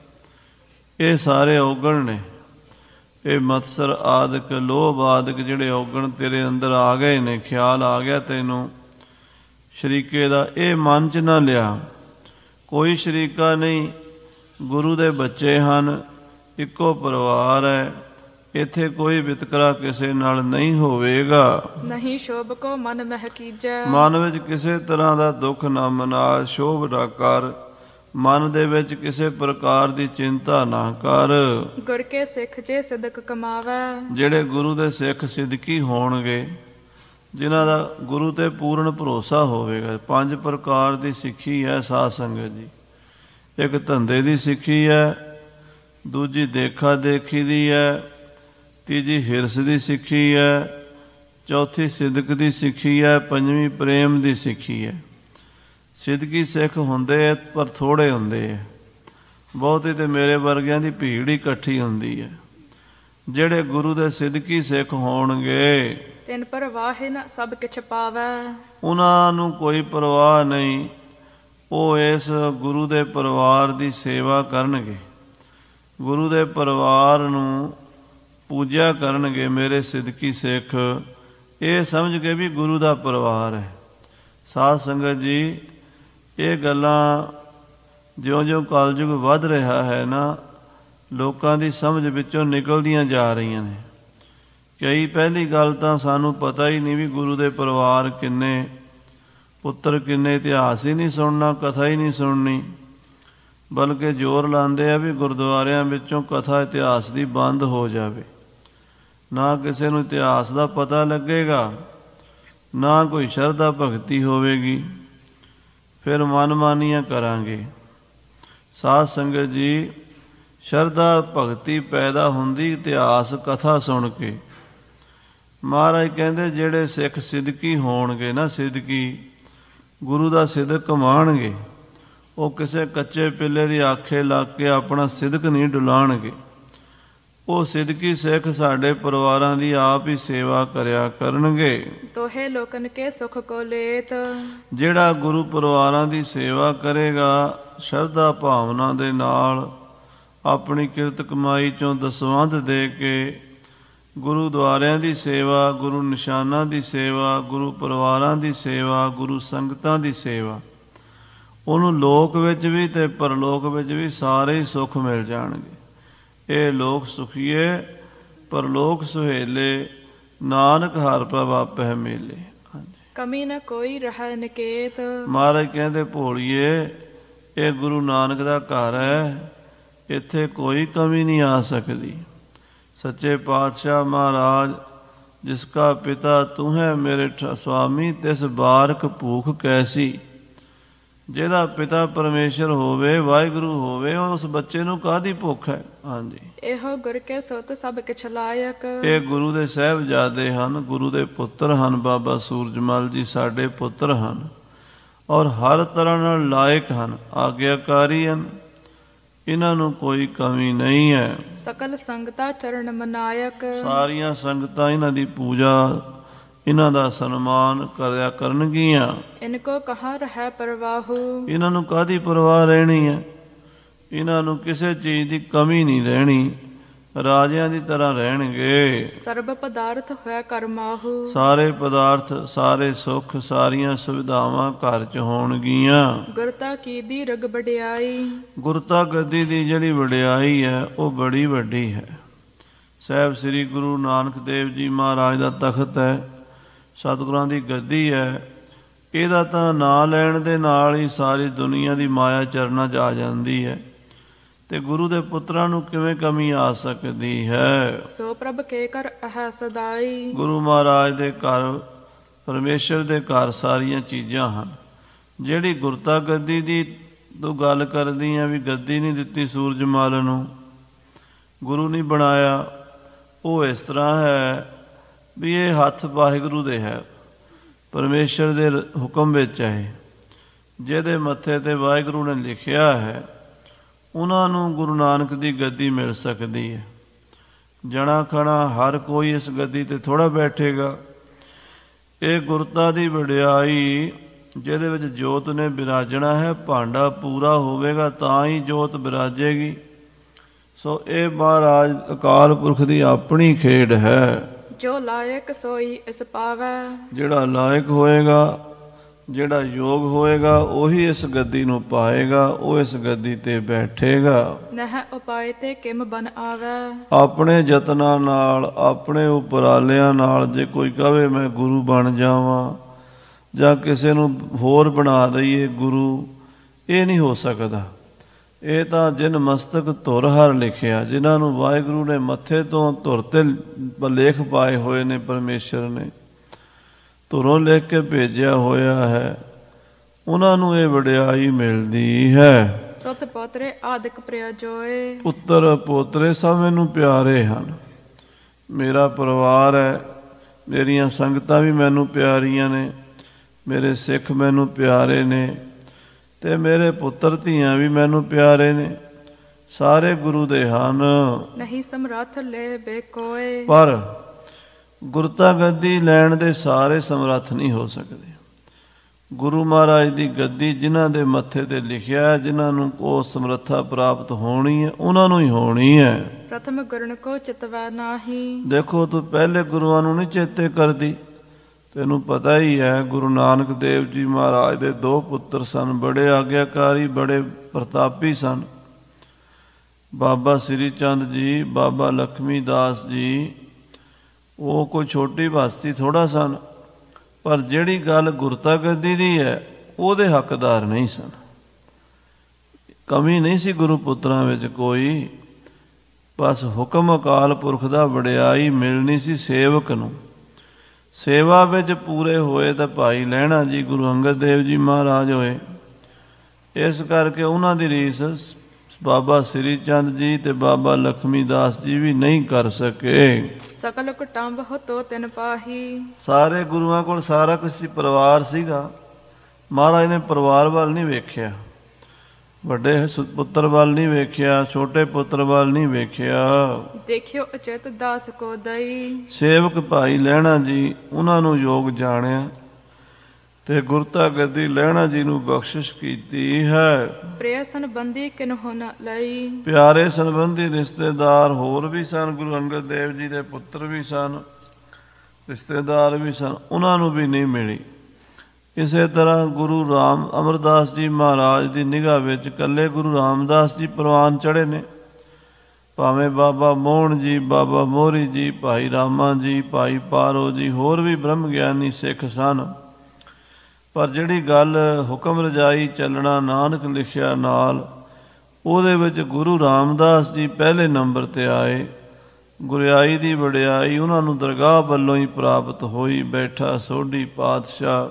ਇਹ ਸਾਰੇ ਔਗਣ ਨੇ, ਇਹ ਮਤਸਰ ਆਦਿਕ, ਲੋਭ ਆਦਿਕ ਜਿਹੜੇ ਔਗਣ ਤੇਰੇ ਅੰਦਰ ਆ ਗਏ ਨੇ, ਖਿਆਲ ਆ ਗਿਆ ਤੈਨੂੰ ਸ਼ਰੀਕੇ ਦਾ, ਇਹ ਮਨ 'ਚ ਨਾ ਲਿਆ। ਕੋਈ ਸ਼ਰੀਕਾ ਨਹੀਂ, ਗੁਰੂ ਦੇ ਬੱਚੇ ਹਨ, ਇੱਕੋ ਪਰਿਵਾਰ ਹੈ, ਇੱਥੇ ਕੋਈ ਵਿਤਕਰਾ ਕਿਸੇ ਨਾਲ ਨਹੀਂ ਹੋਵੇਗਾ। ਨਹੀਂ ਸ਼ੋਭ ਕੋ ਮਨ ਮਹਿ ਕੀਜੈ। ਮਨ ਵਿੱਚ ਕਿਸੇ ਤਰ੍ਹਾਂ ਦਾ ਦੁੱਖ ਨਾ ਮਨਾ, ਸ਼ੋਭ ਨਾ ਕਰ, ਮਨ ਦੇ ਵਿੱਚ ਕਿਸੇ ਪ੍ਰਕਾਰ ਦੀ ਚਿੰਤਾ ਨਾ ਕਰ। ਗੁਰ ਕੇ ਸਿੱਖ ਜੇ ਸਿਦਕ ਕਮਾਵੈ। ਜਿਹੜੇ ਗੁਰੂ ਦੇ ਸਿੱਖ ਸਿਦਕੀ ਹੋਣਗੇ, ਜਿਨ੍ਹਾਂ ਦਾ ਗੁਰੂ ਤੇ ਪੂਰਨ ਭਰੋਸਾ ਹੋਵੇਗਾ। ਪੰਜ ਪ੍ਰਕਾਰ ਦੀ ਸਿੱਖੀ ਹੈ ਸਾਧ ਸੰਗਤ ਜੀ। ਇੱਕ ਧੰਦੇ ਦੀ ਸਿੱਖੀ ਹੈ, ਦੂਜੀ ਦੇਖਾ ਦੇਖੀ ਦੀ ਹੈ, ਤੀਜੀ ਹਿਰਸ ਦੀ ਸਿੱਖੀ ਹੈ, ਚੌਥੀ ਸਿਦਕ ਦੀ ਸਿੱਖੀ ਹੈ, ਪੰਜਵੀਂ ਪ੍ਰੇਮ ਦੀ ਸਿੱਖੀ ਹੈ। ਸਿਦਕੀ ਸਿੱਖ ਹੁੰਦੇ ਪਰ ਥੋੜ੍ਹੇ ਹੁੰਦੇ ਹੈ, ਬਹੁਤੇ ਤੇ ਮੇਰੇ ਵਰਗਿਆਂ ਦੀ ਭੀੜ ਹੀ ਇਕੱਠੀ ਹੁੰਦੀ ਹੈ। ਜਿਹੜੇ ਗੁਰੂ ਦੇ ਸਿਦਕੀ ਸਿੱਖ ਹੋਣਗੇ, ਤਿਨ ਪਰਵਾਹ ਨ ਸਭ ਕਿਛ ਪਾਵੈ। ਉਹਨਾਂ ਨੂੰ ਕੋਈ ਪਰਵਾਹ ਨਹੀਂ, ਉਹ ਇਸ ਗੁਰੂ ਦੇ ਪਰਿਵਾਰ ਦੀ ਸੇਵਾ ਕਰਨਗੇ, ਗੁਰੂ ਦੇ ਪਰਿਵਾਰ ਨੂੰ ਪੂਜਾ ਕਰਨਗੇ। ਮੇਰੇ ਸਿਦਕੀ ਸਿੱਖ ਇਹ ਸਮਝ ਕੇ ਵੀ ਗੁਰੂ ਦਾ ਪਰਿਵਾਰ ਹੈ। ਸਾਧ ਸੰਗਤ ਜੀ, ਇਹ ਗੱਲਾਂ ਜਿਉਂ-ਜਿਉਂ ਕਲਯੁਗ ਵੱਧ ਰਿਹਾ ਹੈ ਨਾ, ਲੋਕਾਂ ਦੀ ਸਮਝ ਵਿੱਚੋਂ ਨਿਕਲਦੀਆਂ ਜਾ ਰਹੀਆਂ ਨੇ। ਕਈ ਪਹਿਲੀ ਗੱਲ ਤਾਂ ਸਾਨੂੰ ਪਤਾ ਹੀ ਨਹੀਂ ਵੀ ਗੁਰੂ ਦੇ ਪਰਿਵਾਰ ਕਿੰਨੇ, ਪੁੱਤਰ ਕਿੰਨੇ, ਇਤਿਹਾਸ ਹੀ ਨਹੀਂ ਸੁਣਨਾ, ਕਥਾ ਹੀ ਨਹੀਂ ਸੁਣਨੀ, ਬਲਕਿ ਜ਼ੋਰ ਲਾਉਂਦੇ ਆ ਵੀ ਗੁਰਦੁਆਰਿਆਂ ਵਿੱਚੋਂ ਕਥਾ ਇਤਿਹਾਸ ਦੀ ਬੰਦ ਹੋ ਜਾਵੇ। ਨਾ ਕਿਸੇ ਨੂੰ ਇਤਿਹਾਸ ਦਾ ਪਤਾ ਲੱਗੇਗਾ, ਨਾ ਕੋਈ ਸ਼ਰਧਾ ਭਗਤੀ ਹੋਵੇਗੀ, ਫਿਰ ਮਨਮਾਨੀਆਂ ਕਰਾਂਗੇ। ਸਾਧ ਸੰਗਤ ਜੀ, ਸ਼ਰਧਾ ਭਗਤੀ ਪੈਦਾ ਹੁੰਦੀ ਇਤਿਹਾਸ ਕਥਾ ਸੁਣ ਕੇ। ਮਹਾਰਾਜ ਕਹਿੰਦੇ ਜਿਹੜੇ ਸਿੱਖ ਸਿਦਕੀ ਹੋਣਗੇ ਨਾ, ਸਿਦਕੀ ਗੁਰੂ ਦਾ ਸਿਦਕ ਕਮਾਣਗੇ, ਉਹ ਕਿਸੇ ਕੱਚੇ ਪਿੱਲੇ ਦੀ ਆਖੇ ਲੱਗ ਕੇ ਆਪਣਾ ਸਿਦਕ ਨਹੀਂ ਡੁਲਾਣਗੇ। ਉਹ ਸਿਦਕੀ ਸਿੱਖ ਸਾਡੇ ਪਰਿਵਾਰਾਂ ਦੀ ਆਪ ਹੀ ਸੇਵਾ ਕਰਿਆ ਕਰਨਗੇ। ਤੋਹੇ ਲੋਕਨ ਕੇ ਸੁਖ ਕੋ ਲੇਤ। ਜਿਹੜਾ ਗੁਰੂ ਪਰਿਵਾਰਾਂ ਦੀ ਸੇਵਾ ਕਰੇਗਾ, ਸ਼ਰਧਾ ਭਾਵਨਾ ਦੇ ਨਾਲ ਆਪਣੀ ਕਿਰਤ ਕਮਾਈ ਚੋਂ ਦਸਵੰਧ ਦੇ ਕੇ ਗੁਰੂਦੁਆਰਿਆਂ ਦੀ ਸੇਵਾ, ਗੁਰੂ ਨਿਸ਼ਾਨਾਂ ਦੀ ਸੇਵਾ, ਗੁਰੂ ਪਰਿਵਾਰਾਂ ਦੀ ਸੇਵਾ, ਗੁਰੂ ਸੰਗਤਾਂ ਦੀ ਸੇਵਾ, ਉਹਨੂੰ ਲੋਕ ਵਿੱਚ ਵੀ ਤੇ ਪਰਲੋਕ ਵਿੱਚ ਵੀ ਸਾਰੇ ਹੀ ਸੁੱਖ ਮਿਲ ਜਾਣਗੇ। ਇਹ ਲੋਕ ਸੁਖੀਏ, ਪਰਲੋਕ ਸੁਹੇਲੇ, ਨਾਨਕ ਹਰਿ ਪ੍ਰਭ ਆਪਹਿ ਮੇਲੇ। ਕਮੀ ਨ ਕੋਈ ਰਹਿ ਨਿਕੇਤ। ਮਹਾਰਾਜ ਕਹਿੰਦੇ ਭੋਲੀਏ, ਇਹ ਗੁਰੂ ਨਾਨਕ ਦਾ ਘਰ ਹੈ, ਇੱਥੇ ਕੋਈ ਕਮੀ ਨਹੀਂ ਆ ਸਕਦੀ। ਸੱਚੇ ਪਾਤਸ਼ਾਹ ਮਹਾਰਾਜ, ਜਿਸ ਕਾ ਪਿਤਾ ਤੂੰ ਹੈ ਮੇਰੇ ਸੁਆਮੀ, ਤਿਸ ਬਾਰਕ ਭੂਖ ਕੈਸੀ। ਜਿਹਦਾ ਪਿਤਾ ਪਰਮੇਸ਼ਰ ਹੋਵੇ, ਵਾਹਿਗੁਰੂ ਹੋਵੇ, ਉਸ ਬੱਚੇ ਨੂੰ ਕਾਹਦੀ ਭੁੱਖ ਹੈ। ਹਾਂਜੀ, ਇਹੋ ਗੁਰ ਕੇ ਸੁਤ ਸਭ ਕਿਛ ਲਾਇਕ। ਇਹ ਗੁਰੂ ਦੇ ਸਾਹਿਬਜ਼ਾਦੇ ਹਨ, ਗੁਰੂ ਦੇ ਪੁੱਤਰ ਹਨ। ਬਾਬਾ ਸੂਰਜਮਲ ਜੀ ਸਾਡੇ ਪੁੱਤਰ ਹਨ ਔਰ ਹਰ ਤਰ੍ਹਾਂ ਨਾਲ ਲਾਇਕ ਹਨ, ਆਗਿਆਕਾਰੀ ਹਨ। ਇਹਨਾਂ ਨੂੰ ਕੋਈ ਕਮੀ ਨਹੀਂ ਹੈ। ਸਕਲ ਸੰਗਤਾਂ ਚਰਨ ਮਨਾਇਕ। ਸਾਰੀਆਂ ਸੰਗਤਾਂ ਇਹਨਾਂ ਦੀ ਪੂਜਾ, ਇਹਨਾਂ ਦਾ ਸਨਮਾਨ ਕਰਿਆ ਕਰਨਗੀਆਂ। ਇਨਕੋ ਕਹਾਂ ਰਹਿ ਪਰਵਾਹੂ। ਇਹਨਾਂ ਨੂੰ ਕਾਹਦੀ ਪਰਵਾਹ ਰਹਿਣੀ ਹੈ। ਇਹਨਾਂ ਨੂੰ ਕਿਸੇ ਚੀਜ਼ ਦੀ ਕਮੀ ਨਹੀਂ ਰਹਿਣੀ, ਰਾਜਿਆਂ ਦੀ ਤਰ੍ਹਾਂ ਰਹਿਣਗੇ। ਸਰਬ ਪਦਾਰਥ ਹੋਇਆ ਕਰਮਾਹੂ। ਸਾਰੇ ਪਦਾਰਥ, ਸਾਰੇ ਸੁੱਖ, ਸਾਰੀਆਂ ਸੁਵਿਧਾਵਾਂ ਘਰ 'ਚ ਹੋਣਗੀਆਂ। ਗੁਰਤਾ ਕੀ ਦੀ ਰਗ ਵਡਿਆਈ। ਗੁਰਤਾ ਗੱਦੀ ਦੀ ਜਿਹੜੀ ਵਡਿਆਈ ਹੈ ਉਹ ਬੜੀ ਵੱਡੀ ਹੈ। ਸਾਹਿਬ ਸ੍ਰੀ ਗੁਰੂ ਨਾਨਕ ਦੇਵ ਜੀ ਮਹਾਰਾਜ ਦਾ ਤਖਤ ਹੈ, ਸਤਿਗੁਰਾਂ ਦੀ ਗੱਦੀ ਹੈ। ਇਹਦਾ ਤਾਂ ਨਾਂ ਲੈਣ ਦੇ ਨਾਲ ਹੀ ਸਾਰੀ ਦੁਨੀਆ ਦੀ ਮਾਇਆ ਚਰਨਾਂ 'ਚ ਆ ਜਾਂਦੀ ਹੈ, ਤੇ ਗੁਰੂ ਦੇ ਪੁੱਤਰਾਂ ਨੂੰ ਕਿਵੇਂ ਕਮੀ ਆ ਸਕਦੀ ਹੈ। ਸੋ ਪ੍ਰਭ ਕੇ ਕਰ ਅਹ ਸਦਾਈ। ਗੁਰੂ ਮਹਾਰਾਜ ਦੇ ਘਰ, ਪਰਮੇਸ਼ਰ ਦੇ ਘਰ ਸਾਰੀਆਂ ਚੀਜ਼ਾਂ ਹਨ। ਜਿਹੜੀ ਗੁਰਤਾ ਗੱਦੀ ਦੀ ਤੂੰ ਗੱਲ ਕਰਦੀ ਆ ਵੀ ਗੱਦੀ ਨਹੀਂ ਦਿੱਤੀ ਸੂਰਜਮਲ ਨੂੰ, ਗੁਰੂ ਨਹੀਂ ਬਣਾਇਆ, ਉਹ ਇਸ ਤਰ੍ਹਾਂ ਹੈ ਵੀ ਇਹ ਹੱਥ ਵਾਹਿਗੁਰੂ ਦੇ ਹੈ, ਪਰਮੇਸ਼ਰ ਦੇ ਹੁਕਮ ਵਿੱਚ ਹੈ। ਜਿਹਦੇ ਮੱਥੇ ਤੇ ਵਾਹਿਗੁਰੂ ਨੇ ਲਿਖਿਆ ਹੈ, ਉਹਨਾਂ ਨੂੰ ਗੁਰੂ ਨਾਨਕ ਦੀ ਗੱਦੀ ਮਿਲ ਸਕਦੀ ਹੈ। ਜਣਾ ਖਣਾ ਹਰ ਕੋਈ ਇਸ ਗੱਦੀ ਤੇ ਥੋੜ੍ਹਾ ਬੈਠੇਗਾ। ਇਹ ਗੁਰਤਾ ਦੀ ਵਡਿਆਈ, ਜਿਹਦੇ ਵਿੱਚ ਜੋਤ ਨੇ ਬਿਰਾਜਣਾ ਹੈ, ਭਾਂਡਾ ਪੂਰਾ ਹੋਵੇਗਾ ਤਾਂ ਹੀ ਜੋਤ ਬਿਰਾਜੇਗੀ। ਸੋ ਇਹ ਮਹਾਰਾਜ ਅਕਾਲ ਪੁਰਖ ਦੀ ਆਪਣੀ ਖੇਡ ਹੈ। ਜੋ ਲਾਇਕ ਸੋਈ ਇਸ ਪਾਵੈ। ਜਿਹੜਾ ਲਾਇਕ ਹੋਏਗਾ, ਜਿਹੜਾ ਯੋਗ ਹੋਏਗਾ, ਉਹੀ ਇਸ ਗੱਦੀ ਨੂੰ ਪਾਏਗਾ, ਉਹ ਇਸ ਗੱਦੀ ਤੇ ਬੈਠੇਗਾ। ਨਹਿ ਉਪਾਏ ਤੇ ਕਿਮ ਬਨ ਆਵੈ। ਆਪਣੇ ਯਤਨਾਂ ਨਾਲ, ਆਪਣੇ ਉਪਰਾਲਿਆਂ ਨਾਲ ਜੇ ਕੋਈ ਕਹੇ ਮੈਂ ਗੁਰੂ ਬਣ ਜਾਵਾਂ ਜਾਂ ਕਿਸੇ ਨੂੰ ਹੋਰ ਬਣਾ ਦਈਏ ਗੁਰੂ, ਇਹ ਨਹੀਂ ਹੋ ਸਕਦਾ। ਇਹ ਤਾਂ ਜਿਨ ਮਸਤਕ ਧੁਰ ਹਰ ਲਿਖਿਆ, ਜਿਨ੍ਹਾਂ ਨੂੰ ਵਾਹਿਗੁਰੂ ਨੇ ਮੱਥੇ ਤੋਂ ਧੁਰ 'ਤੇ ਲੇਖ ਪਾਏ ਹੋਏ ਨੇ, ਪਰਮੇਸ਼ਰ ਨੇ ਧੁਰੋਂ ਲਿਖ ਕੇ ਭੇਜਿਆ ਹੋਇਆ ਹੈ, ਉਹਨਾਂ ਨੂੰ ਇਹ ਵਡਿਆਈ ਮਿਲਦੀ ਹੈ। ਸਤ ਪੋਤਰੇ ਆਦਿਕ ਪ੍ਰਿਆ ਜੋਏ। ਪੁੱਤਰ ਪੋਤਰੇ ਸਭ ਮੈਨੂੰ ਪਿਆਰੇ ਹਨ। ਮੇਰਾ ਪਰਿਵਾਰ ਹੈ, ਮੇਰੀਆਂ ਸੰਗਤਾਂ ਵੀ ਮੈਨੂੰ ਪਿਆਰੀਆਂ ਨੇ, ਮੇਰੇ ਸਿੱਖ ਮੈਨੂੰ ਪਿਆਰੇ ਨੇ, ਤੇ ਮੇਰੇ ਪੁੱਤਰ ਧੀਆਂ ਵੀ ਮੈਨੂੰ ਪਿਆਰੇ ਨੇ। ਸਾਰੇ ਗੁਰੂ ਦੇ ਹਨ। ਨਹੀਂ ਸਮਰੱਥ ਲੈ ਬੇ ਕੋਏ। ਪਰ ਗੁਰਤਾ ਗੱਦੀ ਲੈਣ ਦੇ ਸਾਰੇ ਸਮਰੱਥ ਨਹੀਂ ਹੋ ਸਕਦੇ। ਗੁਰੂ ਮਹਾਰਾਜ ਦੀ ਗੱਦੀ ਜਿਨ੍ਹਾਂ ਦੇ ਮੱਥੇ ਤੇ ਲਿਖਿਆ, ਜਿਨ੍ਹਾਂ ਨੂੰ ਉਹ ਸਮਰੱਥਾ ਪ੍ਰਾਪਤ ਹੋਣੀ ਹੈ, ਉਹਨਾਂ ਨੂੰ ਹੀ ਹੋਣੀ ਹੈ। ਪ੍ਰਥਮ ਗੁਰਨ ਕੋ ਚਿਤਵੈ ਨਾਹੀ। ਦੇਖੋ, ਤੂੰ ਪਹਿਲੇ ਗੁਰੂਆਂ ਨੂੰ ਨਹੀਂ ਚੇਤੇ ਕਰਦੀ। ਤੈਨੂੰ ਪਤਾ ਹੀ ਹੈ, ਗੁਰੂ ਨਾਨਕ ਦੇਵ ਜੀ ਮਹਾਰਾਜ ਦੇ ਦੋ ਪੁੱਤਰ ਸਨ, ਬੜੇ ਆਗਿਆਕਾਰੀ, ਬੜੇ ਪ੍ਰਤਾਪੀ ਸਨ। ਬਾਬਾ ਸ੍ਰੀ ਚੰਦ ਜੀ, ਬਾਬਾ ਲਖਮੀ ਦਾਸ ਜੀ, ਉਹ ਕੋਈ ਛੋਟੀ ਬਸਤੀ ਥੋੜ੍ਹਾ ਸਨ, ਪਰ ਜਿਹੜੀ ਗੱਲ ਗੁਰਤਾ ਗੱਦੀ ਦੀ ਹੈ ਉਹਦੇ ਹੱਕਦਾਰ ਨਹੀਂ ਸਨ। ਕਮੀ ਨਹੀਂ ਸੀ ਗੁਰੂ ਪੁੱਤਰਾਂ ਵਿੱਚ ਕੋਈ, ਬਸ ਹੁਕਮ ਅਕਾਲ ਪੁਰਖ ਦਾ ਵਡਿਆਈ ਮਿਲਣੀ ਸੀ ਸੇਵਕ ਨੂੰ। ਸੇਵਾ ਵਿੱਚ ਪੂਰੇ ਹੋਏ ਤਾਂ ਭਾਈ ਲਹਿਣਾ ਜੀ, ਗੁਰੂ ਅੰਗਦ ਦੇਵ ਜੀ ਮਹਾਰਾਜ ਹੋਏ। ਇਸ ਕਰਕੇ ਉਹਨਾਂ ਦੀ ਰੀਸ ਬਾਬਾ ਸ੍ਰੀ ਚੰਦ ਜੀ ਤੇ ਬਾਬਾ ਲਖਮੀ ਦਾਸ ਜੀ ਵੀ ਨਹੀਂ ਕਰ ਸਕੇ। ਸਕਲ ਕੁਟੰਬ ਹੋਤੋ ਤਿਨ ਪਾਹੀ। ਸਾਰੇ ਗੁਰੂਆਂ ਕੋਲ ਸਾਰਾ ਕੁਝ ਸੀ, ਪਰਿਵਾਰ ਸੀਗਾ। ਮਹਾਰਾਜ ਨੇ ਪਰਿਵਾਰ ਵੱਲ ਨਹੀਂ ਵੇਖਿਆ, ਵੱਡੇ ਪੁੱਤਰ ਵੱਲ ਨਹੀਂ ਵੇਖਿਆ, ਛੋਟੇ ਪੁੱਤਰ ਵੱਲ ਨਹੀਂ ਵੇਖਿਆ। ਦੇਖਿਓ ਅਚਿਤ ਦਾਸ ਕੋ ਦਈ। ਸੇਵਕ ਭਾਈ ਲਹਿਣਾ ਜੀ, ਉਹਨਾਂ ਨੂੰ ਯੋਗ ਜਾਣਿਆ ਤੇ ਗੁਰਤਾ ਗੱਦੀ ਲਹਿਣਾ ਜੀ ਨੂੰ ਬਖਸ਼ਿਸ਼ ਕੀਤੀ ਹੈ। ਪ੍ਰਿਯ ਸੰਬੰਧੀ ਕਿਨਹੁ ਨ ਲਈ। ਪਿਆਰੇ ਸੰਬੰਧੀ ਰਿਸ਼ਤੇਦਾਰ ਹੋਰ ਵੀ ਸਨ, ਗੁਰੂ ਅੰਗਦ ਦੇਵ ਜੀ ਦੇ ਪੁੱਤਰ ਵੀ ਸਨ, ਰਿਸ਼ਤੇਦਾਰ ਵੀ ਸਨ, ਉਹਨਾਂ ਨੂੰ ਵੀ ਨਹੀਂ ਮਿਲੀ। ਇਸੇ ਤਰ੍ਹਾਂ ਗੁਰੂ ਰਾਮ ਅਮਰਦਾਸ ਜੀ ਮਹਾਰਾਜ ਦੀ ਨਿਗਾਹ ਵਿੱਚ ਇਕੱਲੇ ਗੁਰੂ ਰਾਮਦਾਸ ਜੀ ਪ੍ਰਵਾਨ ਚੜ੍ਹੇ ਨੇ। ਭਾਵੇਂ ਬਾਬਾ ਮੋਹਨ ਜੀ, ਬਾਬਾ ਮੋਹਰੀ ਜੀ, ਭਾਈ ਰਾਮਾ ਜੀ, ਭਾਈ ਪਾਰੋ ਜੀ, ਹੋਰ ਵੀ ਬ੍ਰਹਮ ਗਿਆਨੀ ਸਿੱਖ ਸਨ, ਪਰ ਜਿਹੜੀ ਗੱਲ ਹੁਕਮ ਰਜਾਈ ਚੱਲਣਾ ਨਾਨਕ ਲਿਖਿਆ ਨਾਲ, ਉਹਦੇ ਵਿੱਚ ਗੁਰੂ ਰਾਮਦਾਸ ਜੀ ਪਹਿਲੇ ਨੰਬਰ 'ਤੇ ਆਏ। ਗੁਰਿਆਈ ਦੀ ਵਡਿਆਈ ਉਹਨਾਂ ਨੂੰ ਦਰਗਾਹ ਵੱਲੋਂ ਹੀ ਪ੍ਰਾਪਤ ਹੋਈ। ਬੈਠਾ ਸੋਢੀ ਪਾਤਸ਼ਾਹ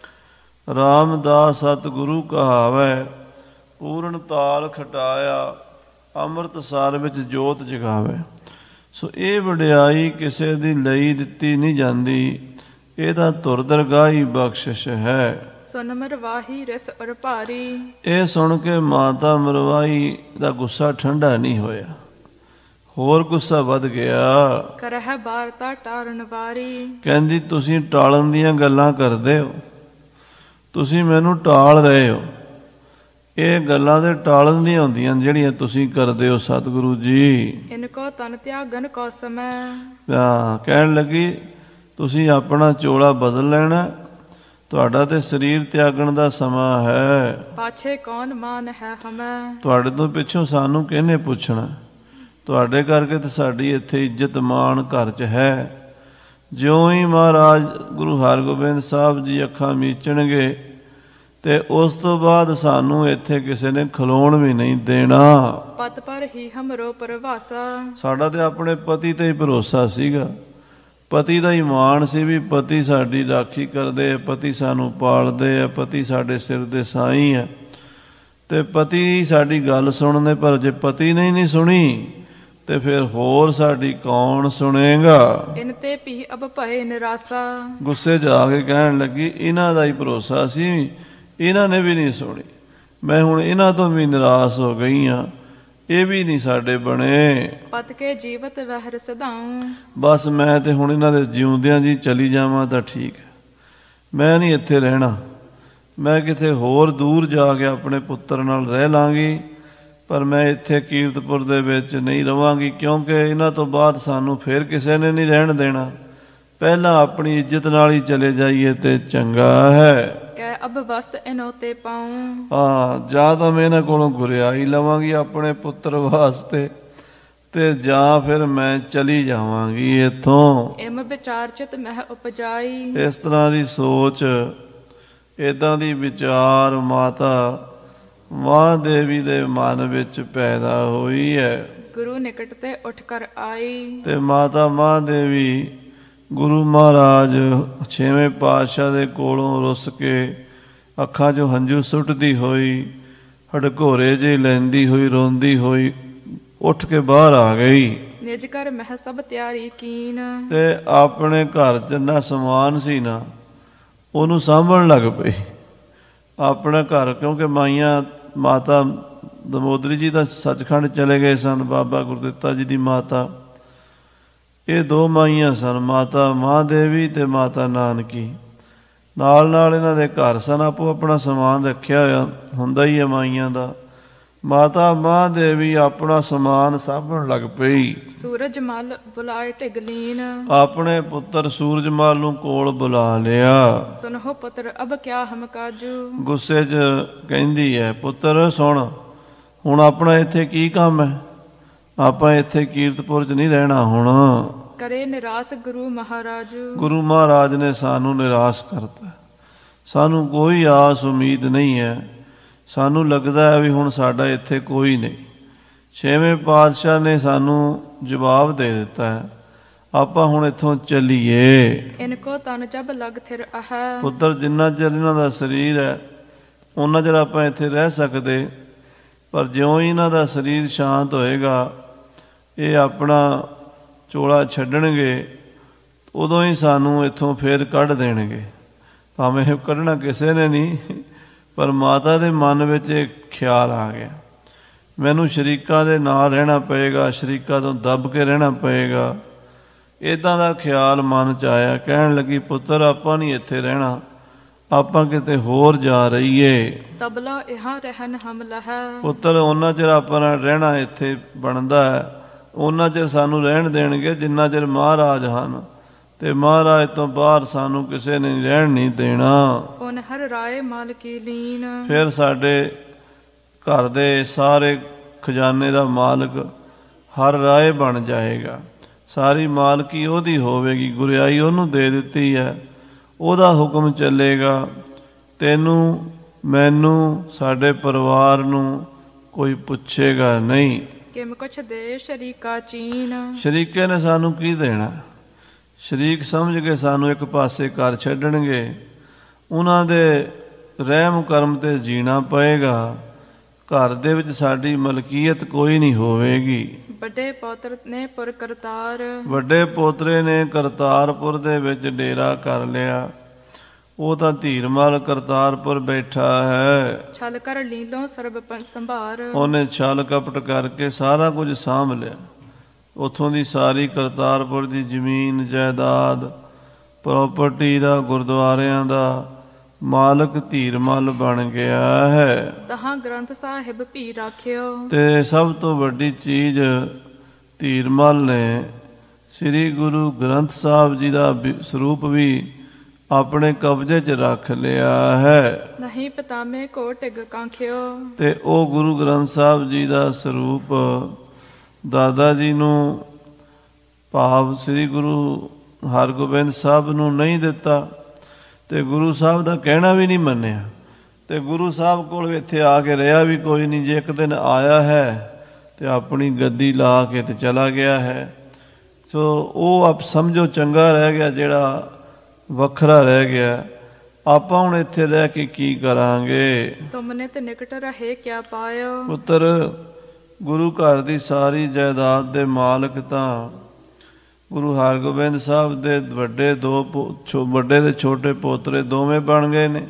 ਰਾਮਦਾਸ ਸਤਿਗੁਰੂ ਕਹਾਵੈ, ਪੂਰਨ ਤਾਲ ਖਟਾਇਆ, ਅੰਮ੍ਰਿਤਸਰ ਵਿੱਚ ਜੋਤ ਜਗਾਵੇ। ਸੋ ਇਹ ਵਡਿਆਈ ਕਿਸੇ ਦੀ ਲਈ ਦਿੱਤੀ ਨਹੀਂ ਜਾਂਦੀ, ਇਹਦਾ ਧੁਰ ਦਰਗਾਹੀ ਬਖਸ਼ਿਸ਼ ਹੈ। ਸੁਨ ਮਰਵਾਹੀ ਰਸ ਅਰ ਭਾਰੀ। ਇਹ ਸੁਣ ਕੇ ਮਾਤਾ ਮਰਵਾਈ ਦਾ ਗੁੱਸਾ ਠੰਡਾ ਨਹੀਂ ਹੋਇਆ, ਹੋਰ ਗੁੱਸਾ ਵੱਧ ਗਿਆ। ਕਰਹਿ ਬਾਰਤਾ ਟਾਰਨ ਵਾਰੀ। ਕਹਿੰਦੀ ਤੁਸੀਂ ਟਾਲਣ ਦੀਆਂ ਗੱਲਾਂ ਕਰਦੇ ਹੋ, ਤੁਸੀਂ ਮੈਨੂੰ ਟਾਲ ਰਹੇ ਹੋ। ਇਹ ਗੱਲਾਂ ਦੇ ਟਾਲਣ ਦੀਆਂ ਹੁੰਦੀਆਂ ਜਿਹੜੀਆਂ ਤੁਸੀਂ ਕਰਦੇ ਹੋ ਸਤਿਗੁਰੂ ਜੀ। ਇਨਕੋ ਤਨ ਤਿਆਗਨ ਕੋ ਸਮੈ। ਤਾਂ ਕਹਿਣ ਲੱਗੀ ਤੁਸੀਂ ਆਪਣਾ ਚੋਲਾ ਬਦਲ ਲੈਣਾ, ਤੁਹਾਡਾ ਤੇ ਸਰੀਰ ਤਿਆਗਣ ਦਾ ਸਮਾਂ ਹੈ। ਪਾਛੇ ਕੌਣ ਮਾਨ ਹੈ ਹਮੈ। ਤੁਹਾਡੇ ਤੋਂ ਪਿੱਛੋਂ ਸਾਨੂੰ ਕਿਹਨੇ ਪੁੱਛਣਾ, ਤੁਹਾਡੇ ਕਰਕੇ ਤਾਂ ਸਾਡੀ ਇੱਥੇ ਇੱਜ਼ਤ ਮਾਣ ਘਰ 'ਚ ਹੈ। ਜਿਉਂ ਹੀ ਮਹਾਰਾਜ ਗੁਰੂ ਹਰਗੋਬਿੰਦ ਸਾਹਿਬ ਜੀ ਅੱਖਾਂ ਮੀਚਣਗੇ ਤੇ ਉਸ ਤੋਂ ਬਾਅਦ ਸਾਨੂੰ ਇੱਥੇ ਕਿਸੇ ਨੇ ਖਲੋਣ ਵੀ ਨਹੀਂ ਦੇਣਾ। ਪਤ ਪਰ ਹੀ ਹਮਰੋ ਪਰਵਾਸਾ। ਸਾਡਾ ਤੇ ਆਪਣੇ ਪਤੀ ਤੇ ਹੀ ਭਰੋਸਾ ਸੀਗਾ, ਪਤੀ ਦਾ ਹੀ ਮਾਣ ਸੀ ਵੀ ਪਤੀ ਸਾਡੀ ਰਾਖੀ ਕਰਦੇ, ਪਤੀ ਸਾਨੂੰ ਪਾਲਦੇ ਆ, ਪਤੀ ਸਾਡੇ ਸਿਰ ਦੇ ਸਾਈਂ ਆ, ਤੇ ਪਤੀ ਸਾਡੀ ਗੱਲ ਸੁਣਦੇ। ਪਰ ਜੇ ਪਤੀ ਨੇ ਨਹੀਂ ਸੁਣੀ ਤੇ ਫਿਰ ਹੋਰ ਸਾਡੀ ਕੌਣ ਸੁਣੇਗਾ। ਇਨ ਤੇ ਭੀ ਅਬ ਭਏ ਨਿਰਾਸਾ। ਗੁੱਸੇ 'ਚ ਆ ਕੇ ਕਹਿਣ ਲੱਗੀ ਇਹਨਾਂ ਦਾ ਹੀ ਭਰੋਸਾ ਸੀ, ਇਹਨਾਂ ਨੇ ਵੀ ਨਹੀਂ ਸੁਣੀ, ਮੈਂ ਹੁਣ ਇਹਨਾਂ ਤੋਂ ਵੀ ਨਿਰਾਸ਼ ਹੋ ਗਈ ਹਾਂ, ਇਹ ਵੀ ਨਹੀਂ ਸਾਡੇ ਬਣੇ। ਪਤ ਕੇ ਜੀਵਤ ਵਹਿਰ ਸਦਾਉ। ਬਸ ਮੈਂ ਤੇ ਹੁਣ ਇਹਨਾਂ ਦੇ ਜਿਉਂਦਿਆਂ ਜੀ ਚਲੀ ਜਾਵਾਂ ਤਾਂ ਠੀਕ ਹੈ, ਮੈਂ ਨਹੀਂ ਇੱਥੇ ਰਹਿਣਾ, ਮੈਂ ਕਿਤੇ ਹੋਰ ਦੂਰ ਜਾ ਕੇ ਆਪਣੇ ਪੁੱਤਰ ਨਾਲ ਰਹਿ ਲਾਂਗੀ, ਪਰ ਮੈਂ ਇੱਥੇ ਕੀਰਤਪੁਰ ਦੇ ਵਿੱਚ ਨਹੀਂ ਰਵਾਂਗੀ, ਕਿਉਂਕਿ ਇਹਨਾਂ ਤੋਂ ਬਾਅਦ ਸਾਨੂੰ ਫਿਰ ਕਿਸੇ ਨੇ ਨਹੀਂ ਰਹਿਣ ਦੇਣਾ। ਪਹਿਲਾਂ ਆਪਣੀ ਇੱਜ਼ਤ ਨਾਲ ਹੀ ਚਲੇ ਜਾਈਏ ਤੇ ਚੰਗਾ ਹੈ। ਕਹਿ ਅਬ ਵਸਤ ਇਨੋ ਤੇ ਪਾਉ। ਹਾਂ, ਜਾਂ ਤਾਂ ਮੈਂ ਇਹਨਾਂ ਕੋਲੋਂ ਗੁਰਿਆਈ ਲਵਾਂਗੀ ਆਪਣੇ ਪੁੱਤਰ ਵਾਸਤੇ, ਤੇ ਜਾਂ ਫਿਰ ਮੈਂ ਚਲੀ ਜਾਵਾਂਗੀ ਇੱਥੋਂ। ਇਮ ਵਿਚਾਰ ਚਿਤ ਮਹਿ ਉਪਜਾਈ। ਇਸ ਤਰ੍ਹਾਂ ਦੀ ਸੋਚ, ਇੱਦਾਂ ਦੀ ਵਿਚਾਰ ਮਾਤਾ ਮਹਾਂਦੇਵੀ ਦੇ ਮਨ ਵਿੱਚ ਪੈਦਾ ਹੋਈ ਹੈ। ਗੁਰੂ ਨਿਕਟ ਤੇ ਉੱਠ ਕਰ ਆਈ। ਤੇ ਮਾਤਾ ਮਹਾਂਦੇਵੀ ਗੁਰੂ ਮਹਾਰਾਜ ਛੇਵੇਂ ਪਾਤਸ਼ਾਹ ਦੇ ਕੋਲੋਂ ਰੁੱਸ ਕੇ ਅੱਖਾਂ 'ਚੋਂ ਹੰਝੂ ਸੁੱਟਦੀ ਹੋਈ, ਹਡਕੋਰੇ ਜਿਹੇ ਲੈਂਦੀ ਹੋਈ, ਰੋਂਦੀ ਹੋਈ ਉੱਠ ਕੇ ਬਾਹਰ ਆ ਗਈ। ਨਿਜ ਘਰ ਮਹਿ ਸਭ ਤਿਆਰੀ ਕੀਨ। ਤੇ ਆਪਣੇ ਘਰ ਜਿੰਨਾ ਸਮਾਨ ਸੀ ਨਾ ਉਹਨੂੰ ਸਾਂਭਣ ਲੱਗ ਪਈ। ਆਪਣਾ ਘਰ, ਕਿਉਂਕਿ ਮਾਈਆਂ ਮਾਤਾ ਦਮੋਦਰੀ ਜੀ ਤਾਂ ਸੱਚਖੰਡ ਚਲੇ ਗਏ ਸਨ, ਬਾਬਾ ਗੁਰਦਿੱਤਾ ਜੀ ਦੀ ਮਾਤਾ, ਇਹ ਦੋ ਮਾਈਆਂ ਸਨ, ਮਾਤਾ ਮਹਾਂਦੇਵੀ ਤੇ ਮਾਤਾ ਨਾਨਕੀ। ਨਾਲ ਨਾਲ ਇਹਨਾਂ ਦੇ ਘਰ ਸਨ, ਆਪੋ ਆਪਣਾ ਸਮਾਨ ਰੱਖਿਆ ਹੋਇਆ ਹੁੰਦਾ ਹੀ ਹੈ ਮਾਈਆਂ ਦਾ। ਮਾਤਾ ਮਹਾਂਦੇਵੀ ਆਪਣਾ ਸਮਾਨ ਸਾਂਭਣ ਲੱਗ ਪਈ। ਸੂਰਜ ਮਲ ਬੁਲਾਏ ਢਿਗਲੀਨ। ਆਪਣੇ ਪੁੱਤਰ ਸੂਰਜ ਮਲ ਨੂੰ ਕੋਲ ਬੁਲਾ ਲਿਆ। ਸੁਨਹੁ ਪੁੱਤਰ ਅਬ ਕਿਆ ਹਮ ਕਾਜੂ। ਗੁੱਸੇ 'ਚ ਕਹਿੰਦੀ ਹੈ, ਪੁੱਤਰ ਸੁਣ, ਹੁਣ ਆਪਣਾ ਇੱਥੇ ਕੀ ਕੰਮ ਹੈ? ਆਪਾਂ ਇੱਥੇ ਕੀਰਤਪੁਰ 'ਚ ਨਹੀਂ ਰਹਿਣਾ ਹੁਣ। ਕਰੇ ਨਿਰਾਸ ਗੁਰੂ ਮਹਾਰਾਜ। ਗੁਰੂ ਮਹਾਰਾਜ ਨੇ ਸਾਨੂੰ ਨਿਰਾਸ਼ ਕਰਤਾ। ਸਾਨੂੰ ਕੋਈ ਆਸ ਉਮੀਦ ਨਹੀਂ ਹੈ। ਸਾਨੂੰ ਲੱਗਦਾ ਹੈ ਵੀ ਹੁਣ ਸਾਡਾ ਇੱਥੇ ਕੋਈ ਨਹੀਂ। ਛੇਵੇਂ ਪਾਤਸ਼ਾਹ ਨੇ ਸਾਨੂੰ ਜਵਾਬ ਦੇ ਦਿੱਤਾ ਹੈ, ਆਪਾਂ ਹੁਣ ਇੱਥੋਂ ਚੱਲੀਏ। ਇਨਕੋ ਤਨ ਜਬ ਲਗ ਥਿਰ ਆਹ। ਪੁੱਤਰ ਜਿੰਨਾ ਚਿਰ ਇਹਨਾਂ ਦਾ ਸਰੀਰ ਹੈ ਉਹਨਾਂ ਚਿਰ ਆਪਾਂ ਇੱਥੇ ਰਹਿ ਸਕਦੇ, ਪਰ ਜਿਉਂ ਹੀ ਇਹਨਾਂ ਦਾ ਸਰੀਰ ਸ਼ਾਂਤ ਹੋਏਗਾ, ਇਹ ਆਪਣਾ ਚੋਲਾ ਛੱਡਣਗੇ, ਉਦੋਂ ਹੀ ਸਾਨੂੰ ਇੱਥੋਂ ਫੇਰ ਕੱਢ ਦੇਣਗੇ। ਭਾਵੇਂ ਇਹ ਕੱਢਣਾ ਕਿਸੇ ਨੇ ਨਹੀਂ, ਪਰ ਮਾਤਾ ਦੇ ਮਨ ਵਿੱਚ ਇਹ ਖਿਆਲ ਆ ਗਿਆ, ਮੈਨੂੰ ਸ਼ਰੀਕਾਂ ਦੇ ਨਾਲ ਰਹਿਣਾ ਪਏਗਾ, ਸ਼ਰੀਕਾਂ ਤੋਂ ਦੱਬ ਕੇ ਰਹਿਣਾ ਪਏਗਾ। ਇੱਦਾਂ ਦਾ ਖਿਆਲ ਮਨ 'ਚ ਆਇਆ। ਕਹਿਣ ਲੱਗੀ, ਪੁੱਤਰ ਆਪਾਂ ਨਹੀਂ ਇੱਥੇ ਰਹਿਣਾ, ਆਪਾਂ ਕਿਤੇ ਹੋਰ ਜਾ ਰਹੀਏ। ਤਬਲਾ ਇਹਾਂ ਰਹਿਨ ਹਮ ਲਹੈ। ਪੁੱਤਰ ਉਹਨਾਂ ਚਿਰ ਆਪਾਂ ਨਾਲ ਰਹਿਣਾ ਇੱਥੇ ਬਣਦਾ ਹੈ, ਉਹਨਾਂ ਚਿਰ ਸਾਨੂੰ ਰਹਿਣ ਦੇਣਗੇ ਜਿੰਨਾ ਚਿਰ ਮਹਾਰਾਜ ਹਨ, ਤੇ ਮਹਾਰਾਜ ਤੋਂ ਬਾਹਰ ਸਾਨੂੰ ਕਿਸੇ ਨੇ ਰਹਿਣ ਨਹੀਂ ਦੇਣਾ। ਉਹਨ ਹਰ ਰਾਏ ਮਾਲਕੀ ਲੀਨ। ਫਿਰ ਸਾਡੇ ਘਰ ਦੇ ਸਾਰੇ ਖਜ਼ਾਨੇ ਦਾ ਮਾਲਕ ਹਰ ਰਾਏ ਬਣ ਜਾਏਗਾ। ਸਾਰੀ ਮਾਲਕੀ ਉਹਦੀ ਹੋਵੇਗੀ, ਗੁਰਿਆਈ ਉਹਨੂੰ ਦੇ ਦਿੱਤੀ ਹੈ, ਉਹਦਾ ਹੁਕਮ ਚੱਲੇਗਾ। ਤੈਨੂੰ, ਮੈਨੂੰ, ਸਾਡੇ ਪਰਿਵਾਰ ਨੂੰ ਕੋਈ ਪੁੱਛੇਗਾ ਨਹੀਂ। ਕਿਮ ਕੁਛ ਦੇ ਸ਼ਰੀਕਾ ਚੀਨ। ਸ਼ਰੀਕੇ ਨੇ ਸਾਨੂੰ ਕੀ ਦੇਣਾ? ਸ਼ਰੀਕ ਸਮਝ ਕੇ ਸਾਨੂੰ ਇੱਕ ਪਾਸੇ ਕਰ ਛੱਡਣਗੇ। ਉਹਨਾਂ ਦੇ ਰਹਿਮ ਕਰਮ ਤੇ ਜੀਣਾ ਪਏਗਾ। ਘਰ ਦੇ ਵਿੱਚ ਸਾਡੀ ਮਲਕੀਅਤ ਕੋਈ ਨਹੀਂ ਹੋਵੇਗੀ। ਵੱਡੇ ਪੋਤਰ ਨੇ ਪੁਰ ਕਰਤਾਰ। ਵੱਡੇ ਪੋਤਰੇ ਨੇ ਕਰਤਾਰਪੁਰ ਦੇ ਵਿੱਚ ਡੇਰਾ ਕਰ ਲਿਆ। ਉਹ ਤਾਂ ਧੀਰਮਲ ਕਰਤਾਰਪੁਰ ਬੈਠਾ ਹੈ। ਛਲ ਕਰ ਲੀਲੋਂ ਸਰਬ ਸੰਭਾਰ। ਉਹਨੇ ਛਲ ਕਪਟ ਕਰਕੇ ਸਾਰਾ ਕੁਝ ਸਾਂਭ ਲਿਆ। ਉੱਥੋਂ ਦੀ ਸਾਰੀ ਕਰਤਾਰਪੁਰ ਦੀ ਜ਼ਮੀਨ ਜਾਇਦਾਦ, ਪ੍ਰੋਪਰਟੀ ਦਾ, ਗੁਰਦੁਆਰਿਆਂ ਦਾ ਮਾਲਕ ਧੀਰਮਲ ਬਣ ਗਿਆ ਹੈ। ਤਹਾਂ ਗ੍ਰੰਥ ਸਾਹਿਬ ਭੀ ਰਾਖਿਓ। ਤੇ ਸਭ ਤੋਂ ਵੱਡੀ ਚੀਜ਼ ਧੀਰਮਲ ਨੇ ਸ੍ਰੀ ਗੁਰੂ ਗ੍ਰੰਥ ਸਾਹਿਬ ਜੀ ਦਾ ਸਰੂਪ ਵੀ ਆਪਣੇ ਕਬਜ਼ੇ 'ਚ ਰੱਖ ਲਿਆ ਹੈ। ਨਹੀਂ ਪਤਾਮੇ ਕੋ ਟਿਗ ਕਾਂਖਿਓ। ਤੇ ਉਹ ਗੁਰੂ ਗ੍ਰੰਥ ਸਾਹਿਬ ਜੀ ਦਾ ਸਰੂਪ ਦਾਦਾ ਜੀ ਨੂੰ, ਭਾਵ ਸ੍ਰੀ ਗੁਰੂ ਹਰਗੋਬਿੰਦ ਸਾਹਿਬ ਨੂੰ ਨਹੀਂ ਦਿੱਤਾ, ਤੇ ਗੁਰੂ ਸਾਹਿਬ ਦਾ ਕਹਿਣਾ ਵੀ ਨਹੀਂ ਮੰਨਿਆ। ਤੇ ਗੁਰੂ ਸਾਹਿਬ ਕੋਲ ਇੱਥੇ ਆ ਕੇ ਰਿਹਾ ਵੀ ਕੋਈ ਨਹੀਂ। ਜੇ ਇੱਕ ਦਿਨ ਆਇਆ ਹੈ ਤੇ ਆਪਣੀ ਗੱਦੀ ਲਾ ਕੇ ਤੇ ਚਲਾ ਗਿਆ ਹੈ। ਸੋ ਉਹ ਆਪ ਸਮਝੋ ਚੰਗਾ ਰਹਿ ਗਿਆ ਜਿਹੜਾ ਵੱਖਰਾ ਰਹਿ ਗਿਆ। ਆਪਾਂ ਹੁਣ ਇੱਥੇ ਰਹਿ ਕੇ ਕੀ ਕਰਾਂਗੇ? ਤੁਮਨੇ ਤੇ ਨਿਕਟ ਰਹੇ ਕਿਆ ਪਾਇਓ। ਪੁੱਤਰ, ਗੁਰੂ ਘਰ ਦੀ ਸਾਰੀ ਜਾਇਦਾਦ ਦੇ ਮਾਲਕ ਤਾਂ ਗੁਰੂ ਹਰਗੋਬਿੰਦ ਸਾਹਿਬ ਦੇ ਵੱਡੇ ਦੋ ਵੱਡੇ ਤੇ ਛੋਟੇ ਪੋਤਰੇ ਦੋਵੇਂ ਬਣ ਗਏ ਨੇ।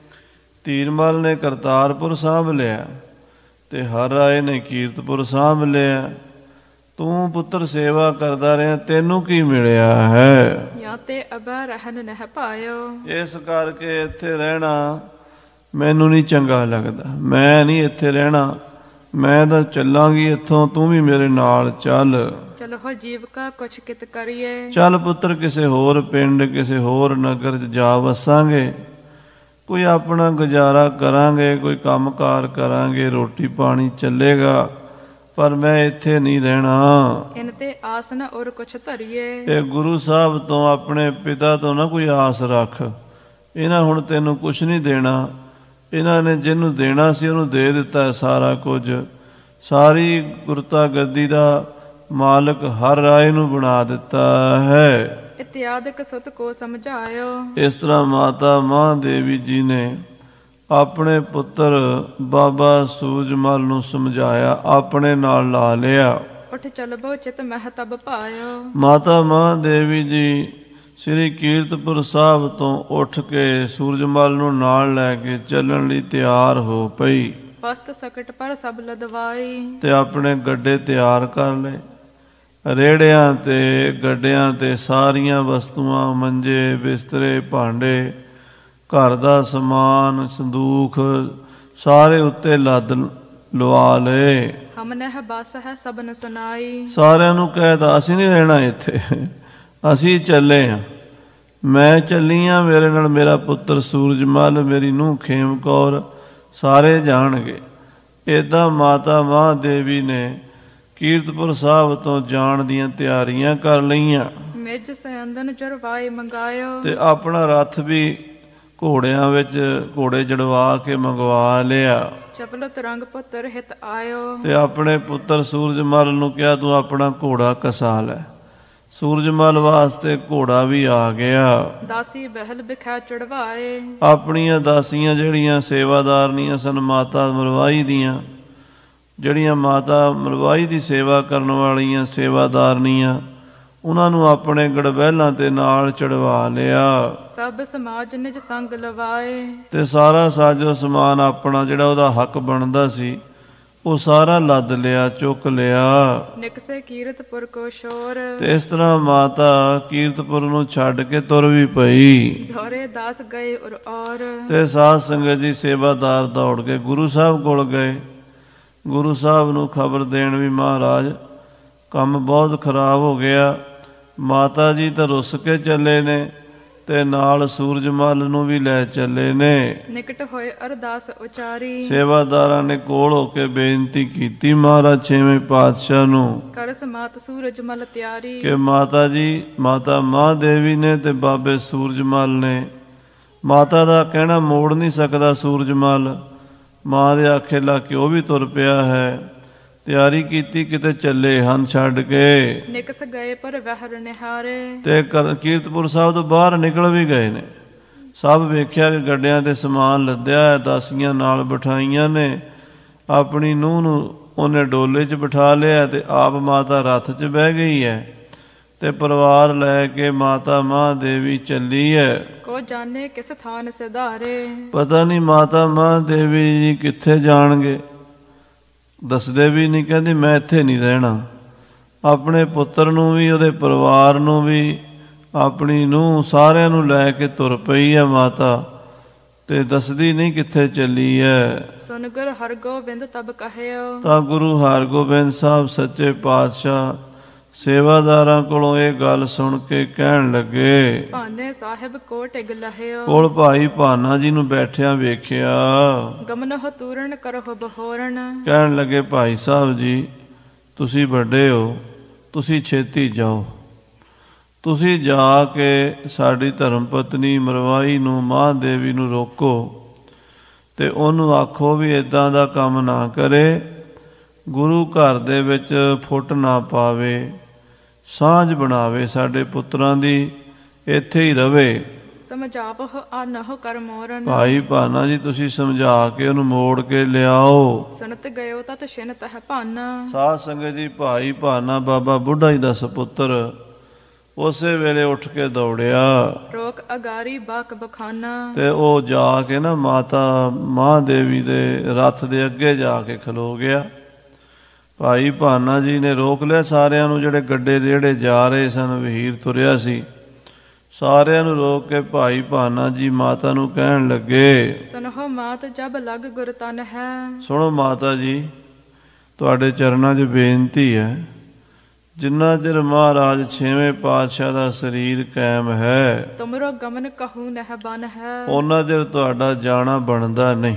ਧੀਰਮਲ ਨੇ ਕਰਤਾਰਪੁਰ ਸਾਂਭ ਲਿਆ ਤੇ ਹਰ ਰਾਏ ਨੇ ਕੀਰਤਪੁਰ ਸਾਂਭ ਲਿਆ। ਤੂੰ ਪੁੱਤਰ ਸੇਵਾ ਕਰਦਾ ਰਿਹਾ, ਤੈਨੂੰ ਕੀ ਮਿਲਿਆ ਹੈ? ਜਾਂ ਤੇ ਅਬਾ ਰਹਿਣ ਨਹਿ ਪਾਇਓ। ਇਸ ਕਰਕੇ ਇੱਥੇ ਰਹਿਣਾ ਮੈਨੂੰ ਨਹੀਂ ਚੰਗਾ ਲੱਗਦਾ। ਮੈਂ ਨਹੀਂ ਇੱਥੇ ਰਹਿਣਾ, ਮੈਂ ਤਾਂ ਚੱਲਾਂਗੀ ਇੱਥੋਂ, ਤੂੰ ਵੀ ਮੇਰੇ ਨਾਲ ਚੱਲ। ਚਲੋ ਜੀਵਕਾ ਕੁਛ ਕਿਤ ਕਰੀਏ। ਚੱਲ ਪੁੱਤਰ, ਕਿਸੇ ਹੋਰ ਪਿੰਡ, ਕਿਸੇ ਹੋਰ ਨਗਰ 'ਚ ਜਾ ਵਸਾਂਗੇ, ਕੋਈ ਆਪਣਾ ਗੁਜ਼ਾਰਾ ਕਰਾਂਗੇ, ਕੋਈ ਕੰਮਕਾਰ ਕਰਾਂਗੇ, ਰੋਟੀ ਪਾਣੀ ਚੱਲੇਗਾ, ਪਰ ਮੈਂ ਇੱਥੇ ਨਹੀਂ ਰਹਿਣਾ। ਇਨ ਤੇ ਆਸ ਨਾ ਔਰ ਕੁਛ ਧਰੀਏ। ਇਹ ਗੁਰੂ ਸਾਹਿਬ ਤੋਂ, ਆਪਣੇ ਪਿਤਾ ਤੋਂ ਨਾ ਕੋਈ ਆਸ ਰੱਖ। ਇਹਨਾਂ ਹੁਣ ਤੈਨੂੰ ਕੁਛ ਨਹੀਂ ਦੇਣਾ। ਇਹਨਾਂ ਨੇ ਜਿਹਨੂੰ ਦੇਣਾ ਸੀ ਉਹਨੂੰ ਦੇ ਦਿੱਤਾ ਸਾਰਾ ਕੁਝ। ਸਾਰੀ ਗੁਰਤਾ ਗੱਦੀ ਦਾ ਮਾਲਕ ਹਰ ਰਾਏ ਨੂੰ ਬਣਾ ਦਿੱਤਾ ਹੈ। ਇਤਿਆਦਿਕ ਸੁਤ ਕੋ ਸਮਝਾਇਓ। ਇਸ ਤਰ੍ਹਾਂ ਮਾਤਾ ਮਹਾਦੇਵੀ ਜੀ ਨੇ ਆਪਣੇ ਪੁੱਤਰ ਬਾਬਾ ਸੂਰਜਮਲ ਨੂੰ ਸਮਝਾਇਆ, ਆਪਣੇ ਨਾਲ ਲਾ ਲਿਆ। ਉੱਠ ਚਲਬੋ ਚਿਤ ਮਹਤਬ ਪਾਇਓ। ਮਾਤਾ ਮਹਾਦੇਵੀ ਜੀ ਸ੍ਰੀ ਕੀਰਤਪੁਰ ਸਾਹਿਬ ਤੋਂ ਉੱਠ ਕੇ ਸੂਰਜਮਲ ਨੂੰ ਨਾਲ ਲੈ ਕੇ ਚੱਲਣ ਲਈ ਤਿਆਰ ਹੋ ਪਈ। ਵਸਤ ਸਕਟ ਪਰ ਸਭ ਲਦਵਾਈ। ਤੇ ਆਪਣੇ ਗੱਡੇ ਤਿਆਰ ਕਰ ਲਏ। ਰੇੜਿਆਂ ਤੇ ਗੱਡਿਆਂ ਤੇ ਸਾਰੀਆਂ ਵਸਤੂਆਂ, ਮੰਜੇ, ਬਿਸਤਰੇ, ਭਾਂਡੇ, ਘਰ ਦਾ ਸਮਾਨ, ਸੰਦੂਖ ਸਾਰੇ ਉੱਤੇ ਲੱਦ ਲਵਾ ਲਏ। ਹਮਨੇ ਬਸ ਹੈ ਸਭਨ ਸੁਣਾਈ। ਸਾਰਿਆਂ ਨੂੰ ਕਹਿਤਾ ਅਸੀਂ ਨਹੀਂ ਰਹਿਣਾ ਇੱਥੇ, ਅਸੀਂ ਚੱਲੇ ਹਾਂ। ਮੈਂ ਚੱਲੀ ਹਾਂ, ਮੇਰੇ ਨਾਲ ਮੇਰਾ ਪੁੱਤਰ ਸੂਰਜਮਲ, ਮੇਰੀ ਨੂੰਹ ਖੇਮ ਕੌਰ, ਸਾਰੇ ਜਾਣਗੇ। ਇੱਦਾਂ ਮਾਤਾ ਮਹਾਦੇਵੀ ਨੇ ਕੀਰਤਪੁਰ ਸਾਹਿਬ ਤੋਂ ਜਾਣ ਦੀਆਂ ਤਿਆਰੀਆਂ ਕਰ ਲਈਆਂ ਨਿਜ ਸੈਂਦਨ ਜਰਵਾਏ ਮੰਗਾਇਓ ਤੇ ਆਪਣਾ ਰੱਥ ਵੀ ਘੋੜਿਆਂ ਵਿੱਚ ਘੋੜੇ ਜੜਵਾ ਕੇ ਮੰਗਵਾ ਲਿਆ। ਚਪਲਤ ਰੰਗ ਪੁੱਤਰ ਹਿਤ ਆਇਓ ਤੇ ਆਪਣੇ ਪੁੱਤਰ ਸੂਰਜਮਲ ਨੂੰ ਕਿਹਾ ਤੂੰ ਆਪਣਾ ਘੋੜਾ ਕਸਾ ਲੈ। ਸੂਰਜਮਲ ਵਾਸਤੇ ਘੋੜਾ ਵੀ ਆ ਗਿਆ। ਦਾਸੀ ਬਹਿਲ ਬਿਖਾ ਚੜਵਾਏ ਆਪਣੀਆਂ ਦਾਸੀਆਂ ਜਿਹੜੀਆਂ ਸੇਵਾਦਾਰਨੀਆਂ ਸਨ ਮਾਤਾ ਮਲਵਾਈ ਦੀਆਂ, ਜਿਹੜੀਆਂ ਮਾਤਾ ਮਲਵਾਈ ਦੀ ਸੇਵਾ ਕਰਨ ਵਾਲੀਆਂ ਸੇਵਾਦਾਰਨੀਆਂ, ਉਹਨਾਂ ਨੂੰ ਆਪਣੇ ਗੜਬਹਿਲਾਂ ਤੇ ਨਾਲ ਚੜਵਾ ਲਿਆ। ਸਭ ਸਮਾਜ ਨਿਜ ਸੰਗ ਲਵਾਏ ਤੇ ਸਾਰਾ ਸਾਜੋ ਸਮਾਨ ਆਪਣਾ ਜਿਹੜਾ ਉਹਦਾ ਹੱਕ ਬਣਦਾ ਸੀ ਉਹ ਸਾਰਾ ਲੱਦ ਲਿਆ, ਚੁੱਕ ਲਿਆ। ਨਿਕਸੇ ਕੀਰਤਪੁਰ ਕੋ ਸ਼ੋਰ ਤੇ ਇਸ ਤਰ੍ਹਾਂ ਮਾਤਾ ਕੀਰਤਪੁਰ ਨੂੰ ਛੱਡ ਕੇ ਤੁਰ ਵੀ ਪਈ। ਧੋਰੇ ਦਾਸ ਗਏ ਉਰ ਔਰ ਤੇ ਸਾਧ ਸੰਗਤ ਜੀ ਸੇਵਾਦਾਰ ਦੌੜ ਕੇ ਗੁਰੂ ਸਾਹਿਬ ਕੋਲ ਗਏ। ਗੁਰੂ ਸਾਹਿਬ ਨੂੰ ਖਬਰ ਦੇਣ ਵੀ ਮਹਾਰਾਜ ਕੰਮ ਬਹੁਤ ਖਰਾਬ ਹੋ ਗਿਆ, ਮਾਤਾ ਜੀ ਤਾਂ ਰੁੱਸ ਕੇ ਚੱਲੇ ਨੇ ਤੇ ਨਾਲ ਸੂਰਜਮਲ ਨੂੰ ਵੀ ਲੈ ਚੱਲੇ ਨੇ। ਨਿਕਟ ਹੋਏ ਅਰਦਾਸ ਉਚਾਰੀ ਸੇਵਾਦਾਰਾਂ ਨੇ ਕੋਲ ਹੋ ਕੇ ਬੇਨਤੀ ਕੀਤੀ ਮਹਾਰਾਜ ਛੇਵੇਂ ਪਾਤਸ਼ਾਹ ਨੂੰ ਕਰ ਸਮਾਤ ਸੂਰਜਮਲ ਤਿਆਰੀ ਕਿ ਮਾਤਾ ਜੀ, ਮਾਤਾ ਮਹਾਦੇਵੀ ਨੇ ਤੇ ਬਾਬੇ ਸੂਰਜਮਲ ਨੇ, ਮਾਤਾ ਦਾ ਕਹਿਣਾ ਮੋੜ ਨਹੀਂ ਸਕਦਾ ਸੂਰਜਮਲ, ਮਾਂ ਦੇ ਆਖੇ ਲਾ ਕੇ ਉਹ ਵੀ ਤੁਰ ਪਿਆ ਹੈ। ਤਿਆਰੀ ਕੀਤੀ ਕਿਤੇ ਚੱਲੇ ਹਨ ਛੱਡ ਕੇ। ਨਿਕਸ ਗਏ ਪਰ ਵਹਿਰ ਨਿਹਾਰੇ ਤੇ ਕੀਰਤਪੁਰ ਸਾਹਿਬ ਤੋਂ ਬਾਹਰ ਨਿਕਲ ਵੀ ਗਏ ਨੇ। ਸਭ ਵੇਖਿਆ ਕਿ ਗੱਡਿਆਂ ਤੇ ਸਮਾਨ ਲੱਦਿਆ ਹੈ, ਦਾਸੀਆਂ ਨਾਲ ਬਿਠਾਈਆਂ ਨੇ। ਆਪਣੀ ਨੂੰਹ ਨੂੰ ਉਹਨੇ ਡੋਲੇ 'ਚ ਬਿਠਾ ਲਿਆ ਤੇ ਆਪ ਮਾਤਾ ਰੱਥ 'ਚ ਬਹਿ ਗਈ ਹੈ ਤੇ ਪਰਿਵਾਰ ਲੈ ਕੇ ਮਾਤਾ ਮਹਾਦੇਵੀ ਚੱਲੀ ਹੈ। ਕੋ ਜਾਣੇ ਕਿਸ ਥਾਨ ਸਿਧਾਰੇ ਪਤਾ ਨਹੀਂ ਮਾਤਾ ਮਹਾਦੇਵੀ ਜੀ ਕਿੱਥੇ ਜਾਣਗੇ, ਦੱਸਦੇ ਵੀ ਨਹੀਂ। ਕਹਿੰਦੀ ਮੈਂ ਇੱਥੇ ਨਹੀਂ ਰਹਿਣਾ। ਆਪਣੇ ਪੁੱਤਰ ਨੂੰ ਵੀ, ਉਹਦੇ ਪਰਿਵਾਰ ਨੂੰ ਵੀ, ਆਪਣੀ ਨੂੰਹ ਸਾਰਿਆਂ ਨੂੰ ਲੈ ਕੇ ਤੁਰ ਪਈ ਹੈ ਮਾਤਾ, ਤੇ ਦੱਸਦੀ ਨਹੀਂ ਕਿੱਥੇ ਚੱਲੀ ਹੈ। ਸੁਨ ਗੁਰ ਹਰਗੋਬਿੰਦ ਤਬ ਕਹਿਓ ਤਾਂ ਗੁਰੂ ਹਰਗੋਬਿੰਦ ਸਾਹਿਬ ਸੱਚੇ ਪਾਤਸ਼ਾਹ ਸੇਵਾਦਾਰਾਂ ਕੋਲੋਂ ਇਹ ਗੱਲ ਸੁਣ ਕੇ ਕਹਿਣ ਲੱਗੇ, ਭਾਨੇ ਸਾਹਿਬ ਕੋ ਟਿਗ ਲਹਿਓ ਕੋਲ ਭਾਈ ਭਾਨਾ ਜੀ ਨੂੰ ਬੈਠਿਆਂ ਵੇਖਿਆ। ਗਮਨਹੁ ਤੂਰਨ ਕਰਹੁ ਬਹੋਰਨ ਕਹਿਣ ਲੱਗੇ ਭਾਈ ਸਾਹਿਬ ਜੀ ਤੁਸੀਂ ਵੱਡੇ ਹੋ, ਤੁਸੀਂ ਛੇਤੀ ਜਾਓ, ਤੁਸੀਂ ਜਾ ਕੇ ਸਾਡੀ ਧਰਮ ਪਤਨੀ ਮਰਵਾਈ ਨੂੰ, ਮਹਾਦੇਵੀ ਨੂੰ ਰੋਕੋ ਤੇ ਉਹਨੂੰ ਆਖੋ ਵੀ ਇੱਦਾਂ ਦਾ ਕੰਮ ਨਾ ਕਰੇ, ਗੁਰੂ ਘਰ ਦੇ ਵਿੱਚ ਫੁੱਟ ਨਾ ਪਾਵੇ, ਸਾਂਝ ਬਣਾਵੇ ਸਾਡੇ ਪੁੱਤਰਾਂ ਦੀ, ਇੱਥੇ ਹੀ ਰਵੇ। ਸਮਝਾਵਹੁ ਆਨਹੁ ਕਰ ਮੋਰਨ ਭਾਈ ਭਾਨਾ ਜੀ ਤੁਸੀਂ ਸਮਝਾ ਕੇ ਉਹਨੂੰ ਮੋੜ ਕੇ ਲਿਆਓ। ਸੁਨਤ ਗਇਓ ਤਤ ਛਿਨ ਤਹ ਭਾਨਾ ਸਾਧ ਸੰਗਤ ਜੀ ਭਾਈ ਭਾਨਾ ਬਾਬਾ ਬੁੱਢਾ ਜੀ ਦਾ ਸਪੁੱਤਰ ਉਸੇ ਵੇਲੇ ਉੱਠ ਕੇ ਦੌੜਿਆ। ਰੋਕ ਅਗਾਰੀ ਬਾਕ ਬਖਾਨਾ ਤੇ ਉਹ ਜਾ ਕੇ ਨਾ ਮਾਤਾ ਮਹਾਦੇਵੀ ਦੇ ਰੱਥ ਦੇ ਅੱਗੇ ਜਾ ਕੇ ਖਲੋ ਗਿਆ। ਭਾਈ ਭਾਨਾ ਜੀ ਨੇ ਰੋਕ ਲਿਆ ਸਾਰਿਆਂ ਨੂੰ, ਜਿਹੜੇ ਗੱਡੇ ਜਿਹੜੇ ਜਾ ਰਹੇ ਸਨ, ਵਹੀਰ ਤੁਰਿਆ ਸੀ, ਸਾਰਿਆਂ ਨੂੰ ਰੋਕ ਕੇ ਭਾਈ ਭਾਨਾ ਜੀ ਮਾਤਾ ਨੂੰ ਕਹਿਣ ਲੱਗੇ, ਸੁਨਹੁ ਮਾਤ ਜਬ ਲਗ ਗੁਰ ਤਨ ਹੈ। ਸੁਣੋ ਮਾਤਾ ਜੀ ਤੁਹਾਡੇ ਚਰਨਾਂ 'ਚ ਬੇਨਤੀ ਹੈ, ਜਿੰਨਾ ਚਿਰ ਮਹਾਰਾਜ ਛੇਵੇਂ ਪਾਤਸ਼ਾਹ ਦਾ ਸਰੀਰ ਕਾਇਮ ਹੈ ਤੁਮਰੋ ਗਮਨ ਕਹੂ ਨਹਿ ਬਨ ਹੈ। ਉਹਨਾਂ ਚਿਰ ਤੁਹਾਡਾ ਜਾਣਾ ਬਣਦਾ ਨਹੀਂ,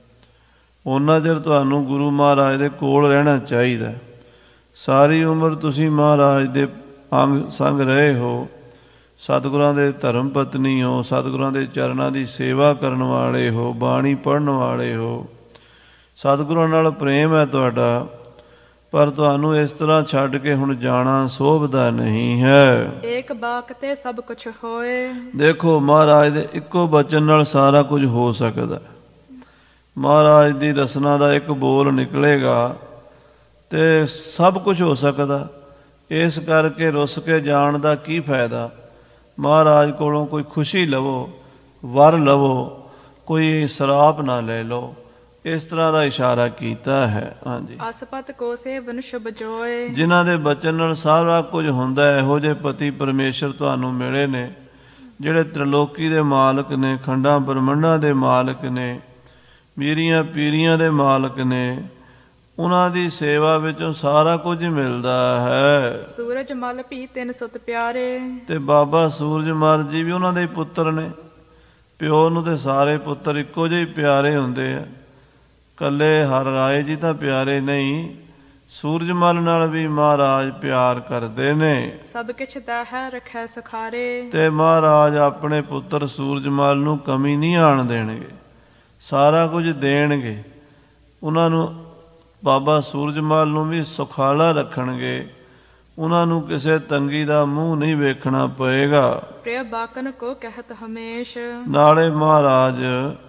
ਉਹਨਾਂ ਚਿਰ ਤੁਹਾਨੂੰ ਗੁਰੂ ਮਹਾਰਾਜ ਦੇ ਕੋਲ ਰਹਿਣਾ ਚਾਹੀਦਾ। ਸਾਰੀ ਉਮਰ ਤੁਸੀਂ ਮਹਾਰਾਜ ਦੇ ਅੰਗ ਸੰਗ ਰਹੇ ਹੋ, ਸਤਿਗੁਰਾਂ ਦੇ ਧਰਮ ਪਤਨੀ ਹੋ, ਸਤਿਗੁਰਾਂ ਦੇ ਚਰਨਾਂ ਦੀ ਸੇਵਾ ਕਰਨ ਵਾਲੇ ਹੋ, ਬਾਣੀ ਪੜ੍ਹਨ ਵਾਲੇ ਹੋ, ਸਤਿਗੁਰਾਂ ਨਾਲ ਪ੍ਰੇਮ ਹੈ ਤੁਹਾਡਾ, ਪਰ ਤੁਹਾਨੂੰ ਇਸ ਤਰ੍ਹਾਂ ਛੱਡ ਕੇ ਹੁਣ ਜਾਣਾ ਸੋਭਦਾ ਨਹੀਂ ਹੈ। ਏਕ ਬਾਕ ਤੇ ਸਭ ਕੁਛ ਹੋਏ। ਦੇਖੋ ਮਹਾਰਾਜ ਦੇ ਇੱਕੋ ਬਚਨ ਨਾਲ ਸਾਰਾ ਕੁਝ ਹੋ ਸਕਦਾ। ਮਹਾਰਾਜ ਦੀ ਰਸਨਾ ਦਾ ਇੱਕ ਬੋਲ ਨਿਕਲੇਗਾ ਤੇ ਸਭ ਕੁਝ ਹੋ ਸਕਦਾ। ਇਸ ਕਰਕੇ ਰੁੱਸ ਕੇ ਜਾਣ ਦਾ ਕੀ ਫਾਇਦਾ। ਮਹਾਰਾਜ ਕੋਲੋਂ ਕੋਈ ਖੁਸ਼ੀ ਲਵੋ, ਵਰ ਲਵੋ, ਕੋਈ ਸਰਾਪ ਨਾ ਲੈ ਲਓ, ਇਸ ਤਰ੍ਹਾਂ ਦਾ ਇਸ਼ਾਰਾ ਕੀਤਾ ਹੈ। ਹਾਂਜੀ, ਅਸਪਤ ਕੋ ਸੇਵਨ ਸ਼ੁਭ ਜੋਏ। ਜਿਨ੍ਹਾਂ ਦੇ ਬਚਨ ਨਾਲ ਸਾਰਾ ਕੁਝ ਹੁੰਦਾ, ਇਹੋ ਜਿਹੇ ਪਤੀ ਪਰਮੇਸ਼ਰ ਤੁਹਾਨੂੰ ਮਿਲੇ ਨੇ, ਜਿਹੜੇ ਤ੍ਰਿਲੋਕੀ ਦੇ ਮਾਲਕ ਨੇ, ਖੰਡਾਂ ਬ੍ਰਹਮੰਡਾਂ ਦੇ ਮਾਲਕ ਨੇ, ਮੀਰੀਆਂ ਪੀਰੀਆਂ ਦੇ ਮਾਲਕ ਨੇ। ਉਹਨਾਂ ਦੀ ਸੇਵਾ ਵਿੱਚੋਂ ਸਾਰਾ ਕੁਝ ਮਿਲਦਾ ਹੈ। ਸੂਰਜ ਮਲ ਵੀ ਤਿੰਨ ਸੁਤ ਪਿਆਰੇ। ਤੇ ਬਾਬਾ ਸੂਰਜ ਮਲ ਜੀ ਵੀ ਉਹਨਾਂ ਦੇ ਪੁੱਤਰ ਨੇ। ਪਿਓ ਨੂੰ ਤੇ ਸਾਰੇ ਪੁੱਤਰ ਇੱਕੋ ਜਿਹੇ ਪਿਆਰੇ ਹੁੰਦੇ ਆ। ਕੱਲੇ ਹਰ ਰਾਏ ਜੀ ਤਾਂ ਪਿਆਰੇ ਨਹੀਂ, ਸੂਰਜਮਲ ਨਾਲ ਵੀ ਮਹਾਰਾਜ ਪਿਆਰ ਕਰਦੇ ਨੇ। ਸਭ ਕਿਛ ਦਹਿ ਰਖੈ ਸਖਾਰੇ। ਤੇ ਮਹਾਰਾਜ ਆਪਣੇ ਪੁੱਤਰ ਸੂਰਜਮਲ ਨੂੰ ਕਮੀ ਨਹੀਂ ਆਣ ਦੇਣਗੇ, ਸਾਰਾ ਕੁਝ ਦੇਣਗੇ। ਉਹਨਾਂ ਨੂੰ ਬਾਬਾ ਸੂਰਜਮਲ ਨੂੰ ਵੀ ਸੁਖਾਲਾ ਰੱਖਣਗੇ, ਉਹਨਾਂ ਨੂੰ ਕਿਸੇ ਤੰਗੀ ਦਾ ਮੂੰਹ ਨਹੀਂ ਵੇਖਣਾ ਪਏਗਾ। ਪ੍ਰਿਯ ਬਾਕਨ ਕੋ ਕਹਿਤ ਹਮੇਸ਼। ਨਾਲੇ ਮਹਾਰਾਜ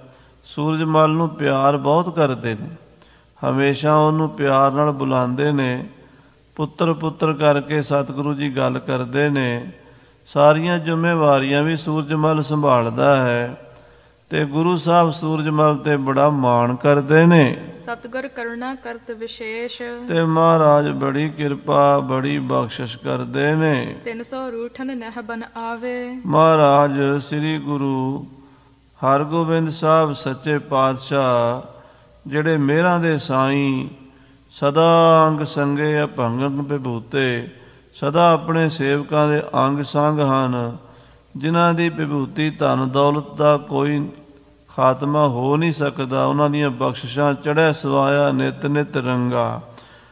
ਸੂਰਜਮਲ ਨੂੰ ਪਿਆਰ ਬਹੁਤ ਕਰਦੇ ਨੇ, ਹਮੇਸ਼ਾ ਉਹਨੂੰ ਪਿਆਰ ਨਾਲ ਬੁਲਾਉਂਦੇ ਨੇ। ਪੁੱਤਰ ਪੁੱਤਰ ਕਰਕੇ ਸਤਿਗੁਰੂ ਜੀ ਗੱਲ ਕਰਦੇ ਨੇ। ਸਾਰੀਆਂ ਜ਼ਿੰਮੇਵਾਰੀਆਂ ਵੀ ਸੂਰਜਮਲ ਸੰਭਾਲਦਾ ਹੈ ਤੇ ਗੁਰੂ ਸਾਹਿਬ ਸੂਰਜਮਲ ਤੇ ਬੜਾ ਮਾਣ ਕਰਦੇ ਨੇ। ਸਤਿਗੁਰ ਕਰੁਣਾ ਕਰਤ ਵਿਸ਼ੇਸ਼। ਤੇ ਮਹਾਰਾਜ ਬੜੀ ਕਿਰਪਾ ਬੜੀ ਬਖਸ਼ਿਸ਼ ਕਰਦੇ ਨੇ। ਤਿੰਨ ਸੌ ਰੂਠਨ ਨਹਿ ਬਨ ਆਵੇ। ਮਹਾਰਾਜ ਸ੍ਰੀ ਗੁਰੂ ਹਰਗੋਬਿੰਦ ਸਾਹਿਬ ਸੱਚੇ ਪਾਤਸ਼ਾਹ ਜਿਹੜੇ ਮਿਹਰਾਂ ਦੇ ਸਾਈਂ, ਸਦਾ ਅੰਗ ਸੰਗੇ ਅਭੰਗੰ ਵਿਭੂਤੇ, ਸਦਾ ਆਪਣੇ ਸੇਵਕਾਂ ਦੇ ਅੰਗ ਸੰਗ ਹਨ, ਜਿਨ੍ਹਾਂ ਦੀ ਵਿਭੂਤੀ ਧਨ ਦੌਲਤ ਦਾ ਕੋਈ ਖਾਤਮਾ ਹੋ ਨਹੀਂ ਸਕਦਾ। ਉਹਨਾਂ ਦੀਆਂ ਬਖਸ਼ਿਸ਼ਾਂ ਚੜ੍ਹੈ ਸਵਾਇਆ ਨਿਤ ਨਿਤ ਰੰਗਾ,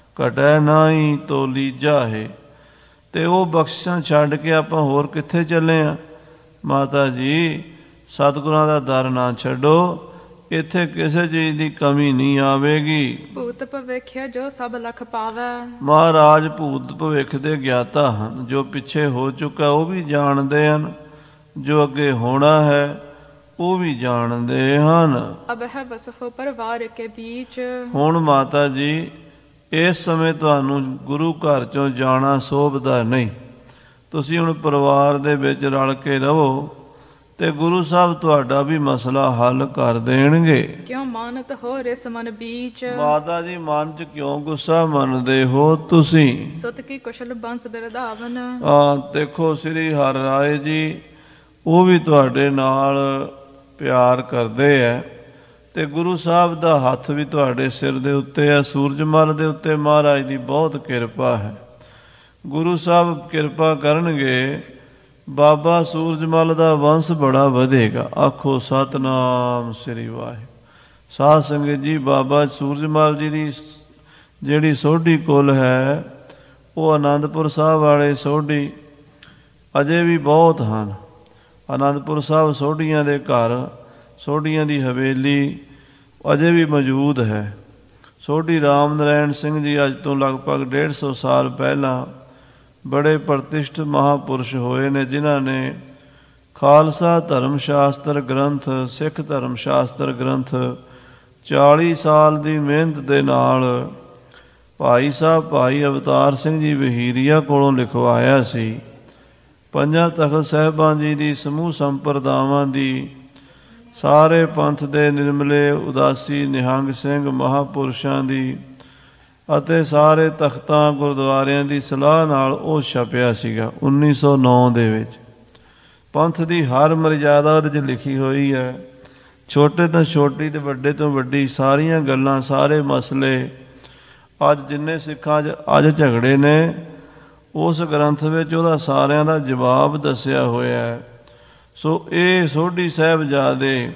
ਘਟੈ ਨਾਹੀ ਤੋਲੀ ਜਾਹੇ। ਤੇ ਉਹ ਬਖਸ਼ਿਸ਼ਾਂ ਛੱਡ ਕੇ ਆਪਾਂ ਹੋਰ ਕਿੱਥੇ ਚੱਲੇ ਆ? ਮਾਤਾ ਜੀ ਸਤਿਗੁਰਾਂ ਦਾ ਦਰ ਨਾ ਛੱਡੋ, ਇੱਥੇ ਕਿਸੇ ਚੀਜ਼ ਦੀ ਕਮੀ ਨਹੀਂ ਆਵੇਗੀ। ਭੂਤ ਭਵਿੱਖ ਜੋ ਸਭ ਲਖ ਪਾਵੈ। ਮਹਾਰਾਜ ਭੂਤ ਭਵਿੱਖ ਦੇ ਗਿਆਤਾ ਹਨ, ਜੋ ਪਿੱਛੇ ਹੋ ਚੁੱਕਾ ਉਹ ਵੀ ਜਾਣਦੇ ਹਨ, ਜੋ ਅੱਗੇ ਹੋਣਾ ਹੈ ਉਹ ਵੀ ਜਾਣਦੇ ਹਨ। ਅਬ ਹੈ ਵਸਫੋ ਪਰਿਵਾਰ ਕੇ ਬੀਚ। ਹੁਣ ਮਾਤਾ ਜੀ ਇਸ ਸਮੇਂ ਤੁਹਾਨੂੰ ਗੁਰੂ ਘਰ ਚੋਂ ਜਾਣਾ ਸੋਭਦਾ ਨਹੀਂ। ਤੁਸੀਂ ਹੁਣ ਪਰਿਵਾਰ ਦੇ ਵਿੱਚ ਰਲ ਕੇ ਰਹੋ ਤੇ ਗੁਰੂ ਸਾਹਿਬ ਤੁਹਾਡਾ ਵੀ ਮਸਲਾ ਹੱਲ ਕਰ ਦੇਣਗੇ। ਕਿਉਂ ਮਾਨਤ ਹੋ ਰਿਸ ਮਨ ਬੀਚ। ਮਾਤਾ ਜੀ ਮਨ 'ਚ ਕਿਉਂ ਗੁੱਸਾ ਮੰਨਦੇ ਹੋ ਤੁਸੀਂ? ਸੁਤ ਕੀ ਕੁਸ਼ਲ ਬੰਸ ਬਿਰਧਾਵਨ। ਆ ਦੇਖੋ ਸ੍ਰੀ ਹਰਿ ਰਾਏ ਜੀ ਉਹ ਵੀ ਤੁਹਾਡੇ ਨਾਲ ਪਿਆਰ ਕਰਦੇ ਹੈ ਤੇ ਗੁਰੂ ਸਾਹਿਬ ਦਾ ਹੱਥ ਵੀ ਤੁਹਾਡੇ ਸਿਰ ਦੇ ਉੱਤੇ ਹੈ। ਸੂਰਜਮਲ ਦੇ ਉੱਤੇ ਮਹਾਰਾਜ ਦੀ ਬਹੁਤ ਕਿਰਪਾ ਹੈ। ਗੁਰੂ ਸਾਹਿਬ ਕਿਰਪਾ ਕਰਨਗੇ, ਬਾਬਾ ਸੂਰਜਮਲ ਦਾ ਵੰਸ਼ ਬੜਾ ਵਧੇਗਾ। ਆਖੋ ਸਤਨਾਮ ਸ੍ਰੀ ਵਾਹਿਗੁਰੂ। ਸਾਧ ਸੰਗਤ ਜੀ ਬਾਬਾ ਸੂਰਜਮਲ ਜੀ ਦੀ ਜਿਹੜੀ ਸੋਢੀ ਕੁਲ ਹੈ ਉਹ ਆਨੰਦਪੁਰ ਸਾਹਿਬ ਵਾਲੇ ਸੋਢੀ ਅਜੇ ਵੀ ਬਹੁਤ ਹਨ। ਆਨੰਦਪੁਰ ਸਾਹਿਬ ਸੋਢੀਆਂ ਦੇ ਘਰ, ਸੋਢੀਆਂ ਦੀ ਹਵੇਲੀ ਅਜੇ ਵੀ ਮੌਜੂਦ ਹੈ। ਸੋਢੀ ਰਾਮ ਨਾਰਾਇਣ ਸਿੰਘ ਜੀ ਅੱਜ ਤੋਂ ਲਗਭਗ ਡੇਢ ਸੌ ਸਾਲ ਪਹਿਲਾਂ ਬੜੇ ਪ੍ਰਤਿਸ਼ਠ ਮਹਾਂਪੁਰਸ਼ ਹੋਏ ਨੇ, ਜਿਨ੍ਹਾਂ ਨੇ ਖਾਲਸਾ ਧਰਮ ਸ਼ਾਸਤਰ ਗ੍ਰੰਥ, ਸਿੱਖ ਧਰਮ ਸ਼ਾਸਤਰ ਗ੍ਰੰਥ ਚਾਲੀ ਸਾਲ ਦੀ ਮਿਹਨਤ ਦੇ ਨਾਲ ਭਾਈ ਸਾਹਿਬ ਭਾਈ ਅਵਤਾਰ ਸਿੰਘ ਜੀ ਵਹੀਰੀਆ ਕੋਲੋਂ ਲਿਖਵਾਇਆ ਸੀ। ਪੰਜਾਂ ਤਖ਼ਤ ਸਾਹਿਬਾਂ ਜੀ ਦੀ ਸਮੂਹ ਸੰਪਰਦਾਵਾਂ ਦੀ, ਸਾਰੇ ਪੰਥ ਦੇ ਨਿਰਮਲੇ ਉਦਾਸੀ ਨਿਹੰਗ ਸਿੰਘ ਮਹਾਂਪੁਰਸ਼ਾਂ ਦੀ ਅਤੇ ਸਾਰੇ ਤਖਤਾਂ ਗੁਰਦੁਆਰਿਆਂ ਦੀ ਸਲਾਹ ਨਾਲ ਉਹ ਛਪਿਆ ਸੀਗਾ ਉੱਨੀ ਸੌ ਨੌ ਦੇ ਵਿੱਚ। ਪੰਥ ਦੀ ਹਰ ਮਰਜ਼ਾਦਾ ਉਹਦੇ 'ਚ ਲਿਖੀ ਹੋਈ ਹੈ, ਛੋਟੇ ਤੋਂ ਛੋਟੀ ਤੇ ਵੱਡੇ ਤੋਂ ਵੱਡੀ ਸਾਰੀਆਂ ਗੱਲਾਂ, ਸਾਰੇ ਮਸਲੇ। ਅੱਜ ਜਿੰਨੇ ਸਿੱਖਾਂ 'ਚ ਅੱਜ ਝਗੜੇ ਨੇ ਉਸ ਗ੍ਰੰਥ ਵਿੱਚ ਉਹਦਾ ਸਾਰਿਆਂ ਦਾ ਜਵਾਬ ਦੱਸਿਆ ਹੋਇਆ ਹੈ। ਸੋ ਇਹ ਸੋਢੀ ਸਾਹਿਬਜ਼ਾਦੇ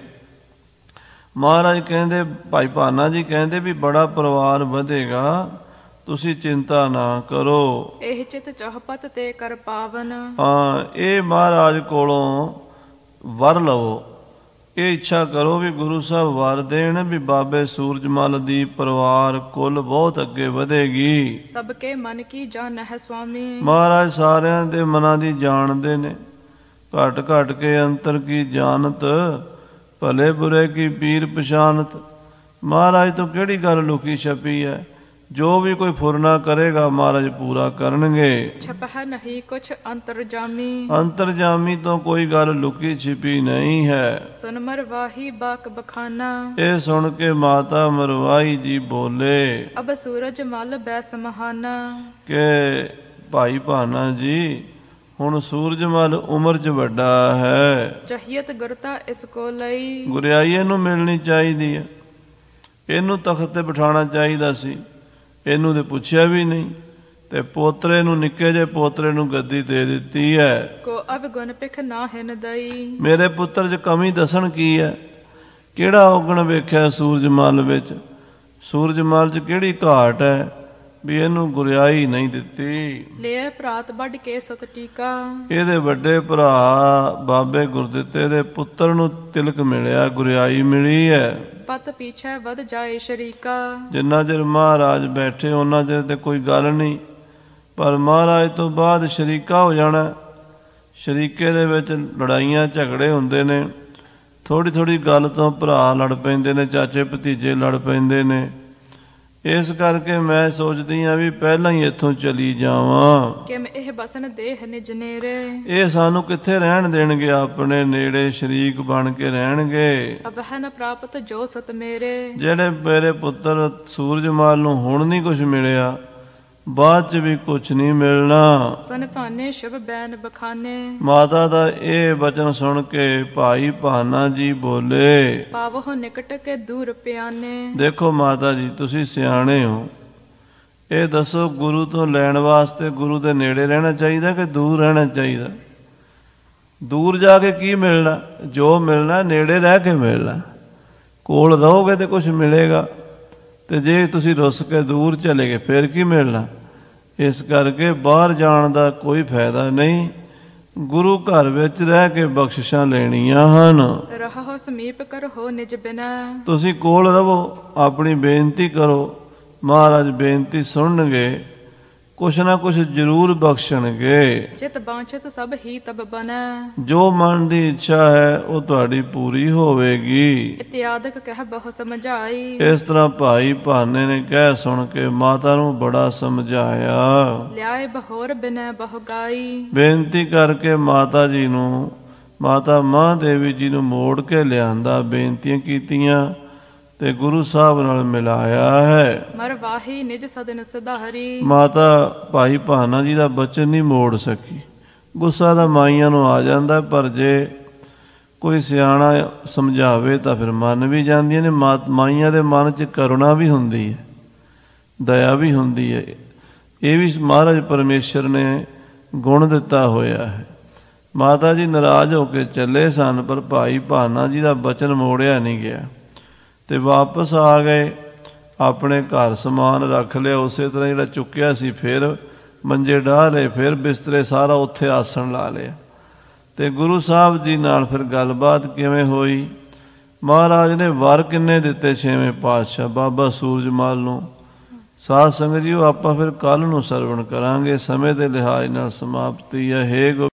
ਮਹਾਰਾਜ ਕਹਿੰਦੇ, ਭਾਈ ਭਾਨਾ ਜੀ ਕਹਿੰਦੇ ਵੀ ਬੜਾ ਪਰਿਵਾਰ ਵਧੇਗਾ, ਤੁਸੀਂ ਚਿੰਤਾ ਨਾ ਕਰੋ। ਇਹ ਚਿਤ ਚਹਪਤ ਤੇ ਕਰ ਪਾਵਨ। ਹਾਂ ਇਹ ਮਹਾਰਾਜ ਕੋਲੋਂ ਵਰ ਲਵੋ, ਇਹ ਇੱਛਾ ਕਰੋ ਵੀ ਗੁਰੂ ਸਾਹਿਬ ਵਰ ਦੇਣ ਵੀ ਬਾਬੇ ਸੂਰਜਮਲ ਦੀ ਪਰਿਵਾਰ ਕੁੱਲ ਬਹੁਤ ਅੱਗੇ ਵਧੇਗੀ। ਸਭ ਕੇ ਮਨ ਕੀ ਜਾਣ ਹੈ ਸੁਆਮੀ। ਮਹਾਰਾਜ ਸਾਰਿਆਂ ਦੇ ਮਨਾਂ ਦੀ ਜਾਣਦੇ ਨੇ, ਘਟ ਘਟ ਕੇ ਅੰਤਰ ਕੀ ਜਾਣਤ, ਭਲੇ ਬੁਰੇ ਕੀ ਪੀਰ ਪਛਾਨਤ। ਮਹਾਰਾਜ ਤੋਂ ਕਿਹੜੀ ਗੱਲ ਲੁਕੀ ਛਪੀ ਹੈ? ਜੋ ਵੀ ਕੋਈ ਫੁਰਨਾ ਕਰੇਗਾ ਮਹਾਰਾਜ ਪੂਰਾ ਕਰਨਗੇ। ਛਪਹਿ ਨਹੀਂ ਕੁਛ ਅੰਤਰਜਾਮੀ। ਅੰਤਰਜਾਮੀ ਤੋਂ ਕੋਈ ਗੱਲ ਲੁਕੀ ਛਿਪੀ ਨਹੀਂ ਹੈ। ਸੁਨ ਮਰਵਾਹੀ ਬਾਕ ਬਖਾਨਾ। ਇਹ ਸੁਣ ਕੇ ਮਾਤਾ ਮਰਵਾਈ ਜੀ ਬੋਲੇ, ਅਬ ਸੂਰਜ ਮਲ ਬੈ ਸਮਹਾਨਾ। ਕਿ ਭਾਈ ਭਾਨਾ ਜੀ ਹੁਣ ਸੂਰਜਮਲ ਉਮਰ 'ਚ ਵੱਡਾ ਹੈ, ਚਾਹੀਤ ਗੁਰਤਾ ਇਸ ਕੋ ਲਈ। ਗੁਰਿਆਈ ਇਹਨੂੰ ਮਿਲਣੀ ਚਾਹੀਦੀ ਹੈ, ਇਹਨੂੰ ਤਖਤ ਤੇ ਬਿਠਾਉਣਾ ਚਾਹੀਦਾ ਸੀ। ਇਹਨੂੰ ਤੇ ਪੁੱਛਿਆ ਵੀ ਨਹੀਂ ਤੇ ਪੋਤਰੇ ਨੂੰ, ਨਿੱਕੇ ਜਿਹੇ ਪੋਤਰੇ ਨੂੰ ਗੱਦੀ ਦੇ ਦਿੱਤੀ ਹੈ। ਕੋ ਅਬ ਗੁਣ ਪਿਖ ਨਾ ਹਿਨ ਦਈ। ਮੇਰੇ ਪੁੱਤਰ 'ਚ ਕਮੀ ਦੱਸਣ ਕੀ ਹੈ? ਕਿਹੜਾ ਔਗਣ ਵੇਖਿਆ ਸੂਰਜਮਲ ਵਿੱਚ? ਸੂਰਜਮਲ 'ਚ ਕਿਹੜੀ ਘਾਟ ਹੈ? ਵੀ ਇਹਨੂੰ ਗੁਰਿਆਈ ਨਹੀਂ ਦਿੱਤੀ। ਲਿਆ ਭਰਾਤ ਵੱਢ ਕੇ ਸਤ ਟੀਕਾ, ਇਹਦੇ ਵੱਡੇ ਭਰਾ ਬਾਬੇ ਗੁਰਦਿੱਤੇ ਦੇ ਪੁੱਤਰ ਨੂੰ ਤਿਲਕ ਮਿਲਿਆ, ਗੁਰਿਆਈ ਮਿਲੀ ਹੈ। ਪਤ ਪੀਛੇ ਵਧ ਜਾਏ ਸ਼ਰੀਕਾ, ਜਿੰਨਾ ਚਿਰ ਮਹਾਰਾਜ ਬੈਠੇ ਉਹਨਾਂ ਚਿਰ ਤੇ ਕੋਈ ਗੱਲ ਨਹੀਂ, ਪਰ ਮਹਾਰਾਜ ਤੋਂ ਬਾਅਦ ਸ਼ਰੀਕਾ ਹੋ ਜਾਣਾ। ਸ਼ਰੀਕੇ ਦੇ ਵਿੱਚ ਲੜਾਈਆਂ ਝਗੜੇ ਹੁੰਦੇ ਨੇ, ਥੋੜ੍ਹੀ ਥੋੜ੍ਹੀ ਗੱਲ ਤੋਂ ਭਰਾ ਲੜ ਪੈਂਦੇ ਨੇ, ਚਾਚੇ ਭਤੀਜੇ ਲੜ ਪੈਂਦੇ ਨੇ। ਇਸ ਕਰਕੇ ਮੈਂ ਸੋਚਦੀ ਹਾਂ ਵੀ ਪਹਿਲਾਂ ਹੀ ਇੱਥੋਂ ਚਲੀ ਜਾਵਾਂ। ਕਿਮ ਇਹ ਬਸਨ ਦੇਹ ਨਿਜ ਨੇਰੇ, ਇਹ ਸਾਨੂੰ ਕਿੱਥੇ ਰਹਿਣ ਦੇਣਗੇ, ਆਪਣੇ ਨੇੜੇ ਸ਼ਰੀਕ ਬਣ ਕੇ ਰਹਿਣਗੇ। ਅਬਹਨ ਪ੍ਰਾਪਤ ਜੋ ਸਤ ਮੇਰੇ, ਜਿਹੜੇ ਮੇਰੇ ਪੁੱਤਰ ਸੂਰਜਮਲ ਨੂੰ ਹੁਣ ਨਹੀਂ ਕੁਛ ਮਿਲਿਆ, ਬਾਅਦ ਚ ਵੀ ਕੁਛ ਨਹੀਂ ਮਿਲਣਾ। ਸੁਨ ਭਾਨੇ ਸ਼ੁਭ ਬੈਨ ਬਖਾਨੇ, ਮਾਤਾ ਦਾ ਇਹ ਬਚਨ ਸੁਣ ਕੇ ਭਾਈ ਭਾਨਾ ਜੀ ਬੋਲੇ, ਪਾਵੋ ਨਿਕਟ ਕੇ ਦੂਰ ਪਿਆਨੇ। ਦੇਖੋ ਮਾਤਾ ਜੀ, ਤੁਸੀਂ ਸਿਆਣੇ ਹੋ, ਇਹ ਦੱਸੋ ਗੁਰੂ ਤੋਂ ਲੈਣ ਵਾਸਤੇ ਗੁਰੂ ਦੇ ਨੇੜੇ ਰਹਿਣਾ ਚਾਹੀਦਾ ਕਿ ਦੂਰ ਰਹਿਣਾ ਚਾਹੀਦਾ? ਦੂਰ ਜਾ ਕੇ ਕੀ ਮਿਲਣਾ? ਜੋ ਮਿਲਣਾ ਨੇੜੇ ਰਹਿ ਕੇ ਮਿਲਣਾ। ਕੋਲ ਰਹੋਗੇ ਤੇ ਕੁਛ ਮਿਲੇਗਾ, ਤੇ ਜੇ ਤੁਸੀਂ ਰੁੱਸ ਕੇ ਦੂਰ ਚਲੇ ਗਏ ਫਿਰ ਕੀ ਮਿਲਣਾ? ਇਸ ਕਰਕੇ ਬਾਹਰ ਜਾਣ ਦਾ ਕੋਈ ਫਾਇਦਾ ਨਹੀਂ, ਗੁਰੂ ਘਰ ਵਿੱਚ ਰਹਿ ਕੇ ਬਖਸ਼ਿਸ਼ਾਂ ਲੈਣੀਆਂ ਹਨ। ਰਹੋ ਸਮੀਪ ਕਰੋ ਨਿਜ ਬਿਨਾ, ਤੁਸੀਂ ਕੋਲ ਰਹੋ, ਆਪਣੀ ਬੇਨਤੀ ਕਰੋ, ਮਹਾਰਾਜ ਬੇਨਤੀ ਸੁਣਨਗੇ, ਕੁਛ ਨਾ ਕੁਛ ਜ਼ਰੂਰ ਬਖਸ਼ਣਗੇ। ਚਿਤ ਬਾਂਛਤ ਸਭ ਹੀ ਤਬ ਬਨੈ, ਜੋ ਮਨ ਦੀ ਇੱਛਾ ਹੈ ਉਹ ਤੁਹਾਡੀ ਪੂਰੀ ਹੋਵੇਗੀ। ਇਤਿਆਦਕ ਕਹਿ ਬਹੁ ਸਮਝਾਈ, ਇਸ ਤਰ੍ਹਾਂ ਭਾਈ ਭਾਨੇ ਨੇ ਕਹਿ ਸੁਣ ਕੇ ਮਾਤਾ ਨੂੰ ਬੜਾ ਸਮਝਾਇਆ। ਲਿਆਏ ਬਹੋਰ ਬਿਨੈ ਬਹੁ ਗਾਈ, ਬੇਨਤੀ ਕਰਕੇ ਮਾਤਾ ਜੀ ਨੂੰ, ਮਾਤਾ ਮਹਾਂਦੇਵੀ ਜੀ ਨੂੰ ਮੋੜ ਕੇ ਲਿਆਂਦਾ, ਬੇਨਤੀਆਂ ਕੀਤੀਆਂ ਤੇ ਗੁਰੂ ਸਾਹਿਬ ਨਾਲ ਮਿਲਾਇਆ ਹੈ। ਮਰਵਾਹੀ ਨਿਜ ਸਦਨ ਸੁਧਾਰੀ, ਮਾਤਾ ਭਾਈ ਭਾਨਾ ਜੀ ਦਾ ਬਚਨ ਨਹੀਂ ਮੋੜ ਸਕੀ। ਗੁੱਸਾ ਤਾਂ ਮਾਈਆਂ ਨੂੰ ਆ ਜਾਂਦਾ, ਪਰ ਜੇ ਕੋਈ ਸਿਆਣਾ ਸਮਝਾਵੇ ਤਾਂ ਫਿਰ ਮੰਨ ਵੀ ਜਾਂਦੀਆਂ ਨੇ। ਮਾ ਮਾਈਆਂ ਦੇ ਮਨ 'ਚ ਕਰੁਣਾ ਵੀ ਹੁੰਦੀ ਹੈ, ਦਇਆ ਵੀ ਹੁੰਦੀ ਹੈ। ਇਹ ਵੀ ਮਹਾਰਾਜ ਪਰਮੇਸ਼ਰ ਨੇ ਗੁਣ ਦਿੱਤਾ ਹੋਇਆ ਹੈ। ਮਾਤਾ ਜੀ ਨਾਰਾਜ਼ ਹੋ ਕੇ ਚੱਲੇ ਸਨ, ਪਰ ਭਾਈ ਭਾਨਾ ਜੀ ਦਾ ਬਚਨ ਮੋੜਿਆ ਨਹੀਂ ਗਿਆ ਤੇ ਵਾਪਸ ਆ ਗਏ। ਆਪਣੇ ਘਰ ਸਮਾਨ ਰੱਖ ਲਿਆ, ਉਸੇ ਤਰ੍ਹਾਂ ਜਿਹੜਾ ਚੁੱਕਿਆ ਸੀ, ਫਿਰ ਮੰਜੇ ਡਾਹ ਲਏ, ਫਿਰ ਬਿਸਤਰੇ ਸਾਰਾ ਉੱਥੇ ਆਸਣ ਲਾ ਲਿਆ। ਤੇ ਗੁਰੂ ਸਾਹਿਬ ਜੀ ਨਾਲ ਫਿਰ ਗੱਲਬਾਤ ਕਿਵੇਂ ਹੋਈ? ਮਹਾਰਾਜ ਨੇ ਵਰ ਕਿੰਨੇ ਦਿੱਤੇ ਛੇਵੇਂ ਪਾਤਸ਼ਾਹ ਬਾਬਾ ਸੂਰਜਮਲ ਨੂੰ? ਸਾਧ ਸੰਗਤ ਜੀ, ਉਹ ਆਪਾਂ ਫਿਰ ਕੱਲ੍ਹ ਨੂੰ ਸਰਵਣ ਕਰਾਂਗੇ। ਸਮੇਂ ਦੇ ਲਿਹਾਜ਼ ਨਾਲ ਸਮਾਪਤੀ ਹੈ। ਹੇ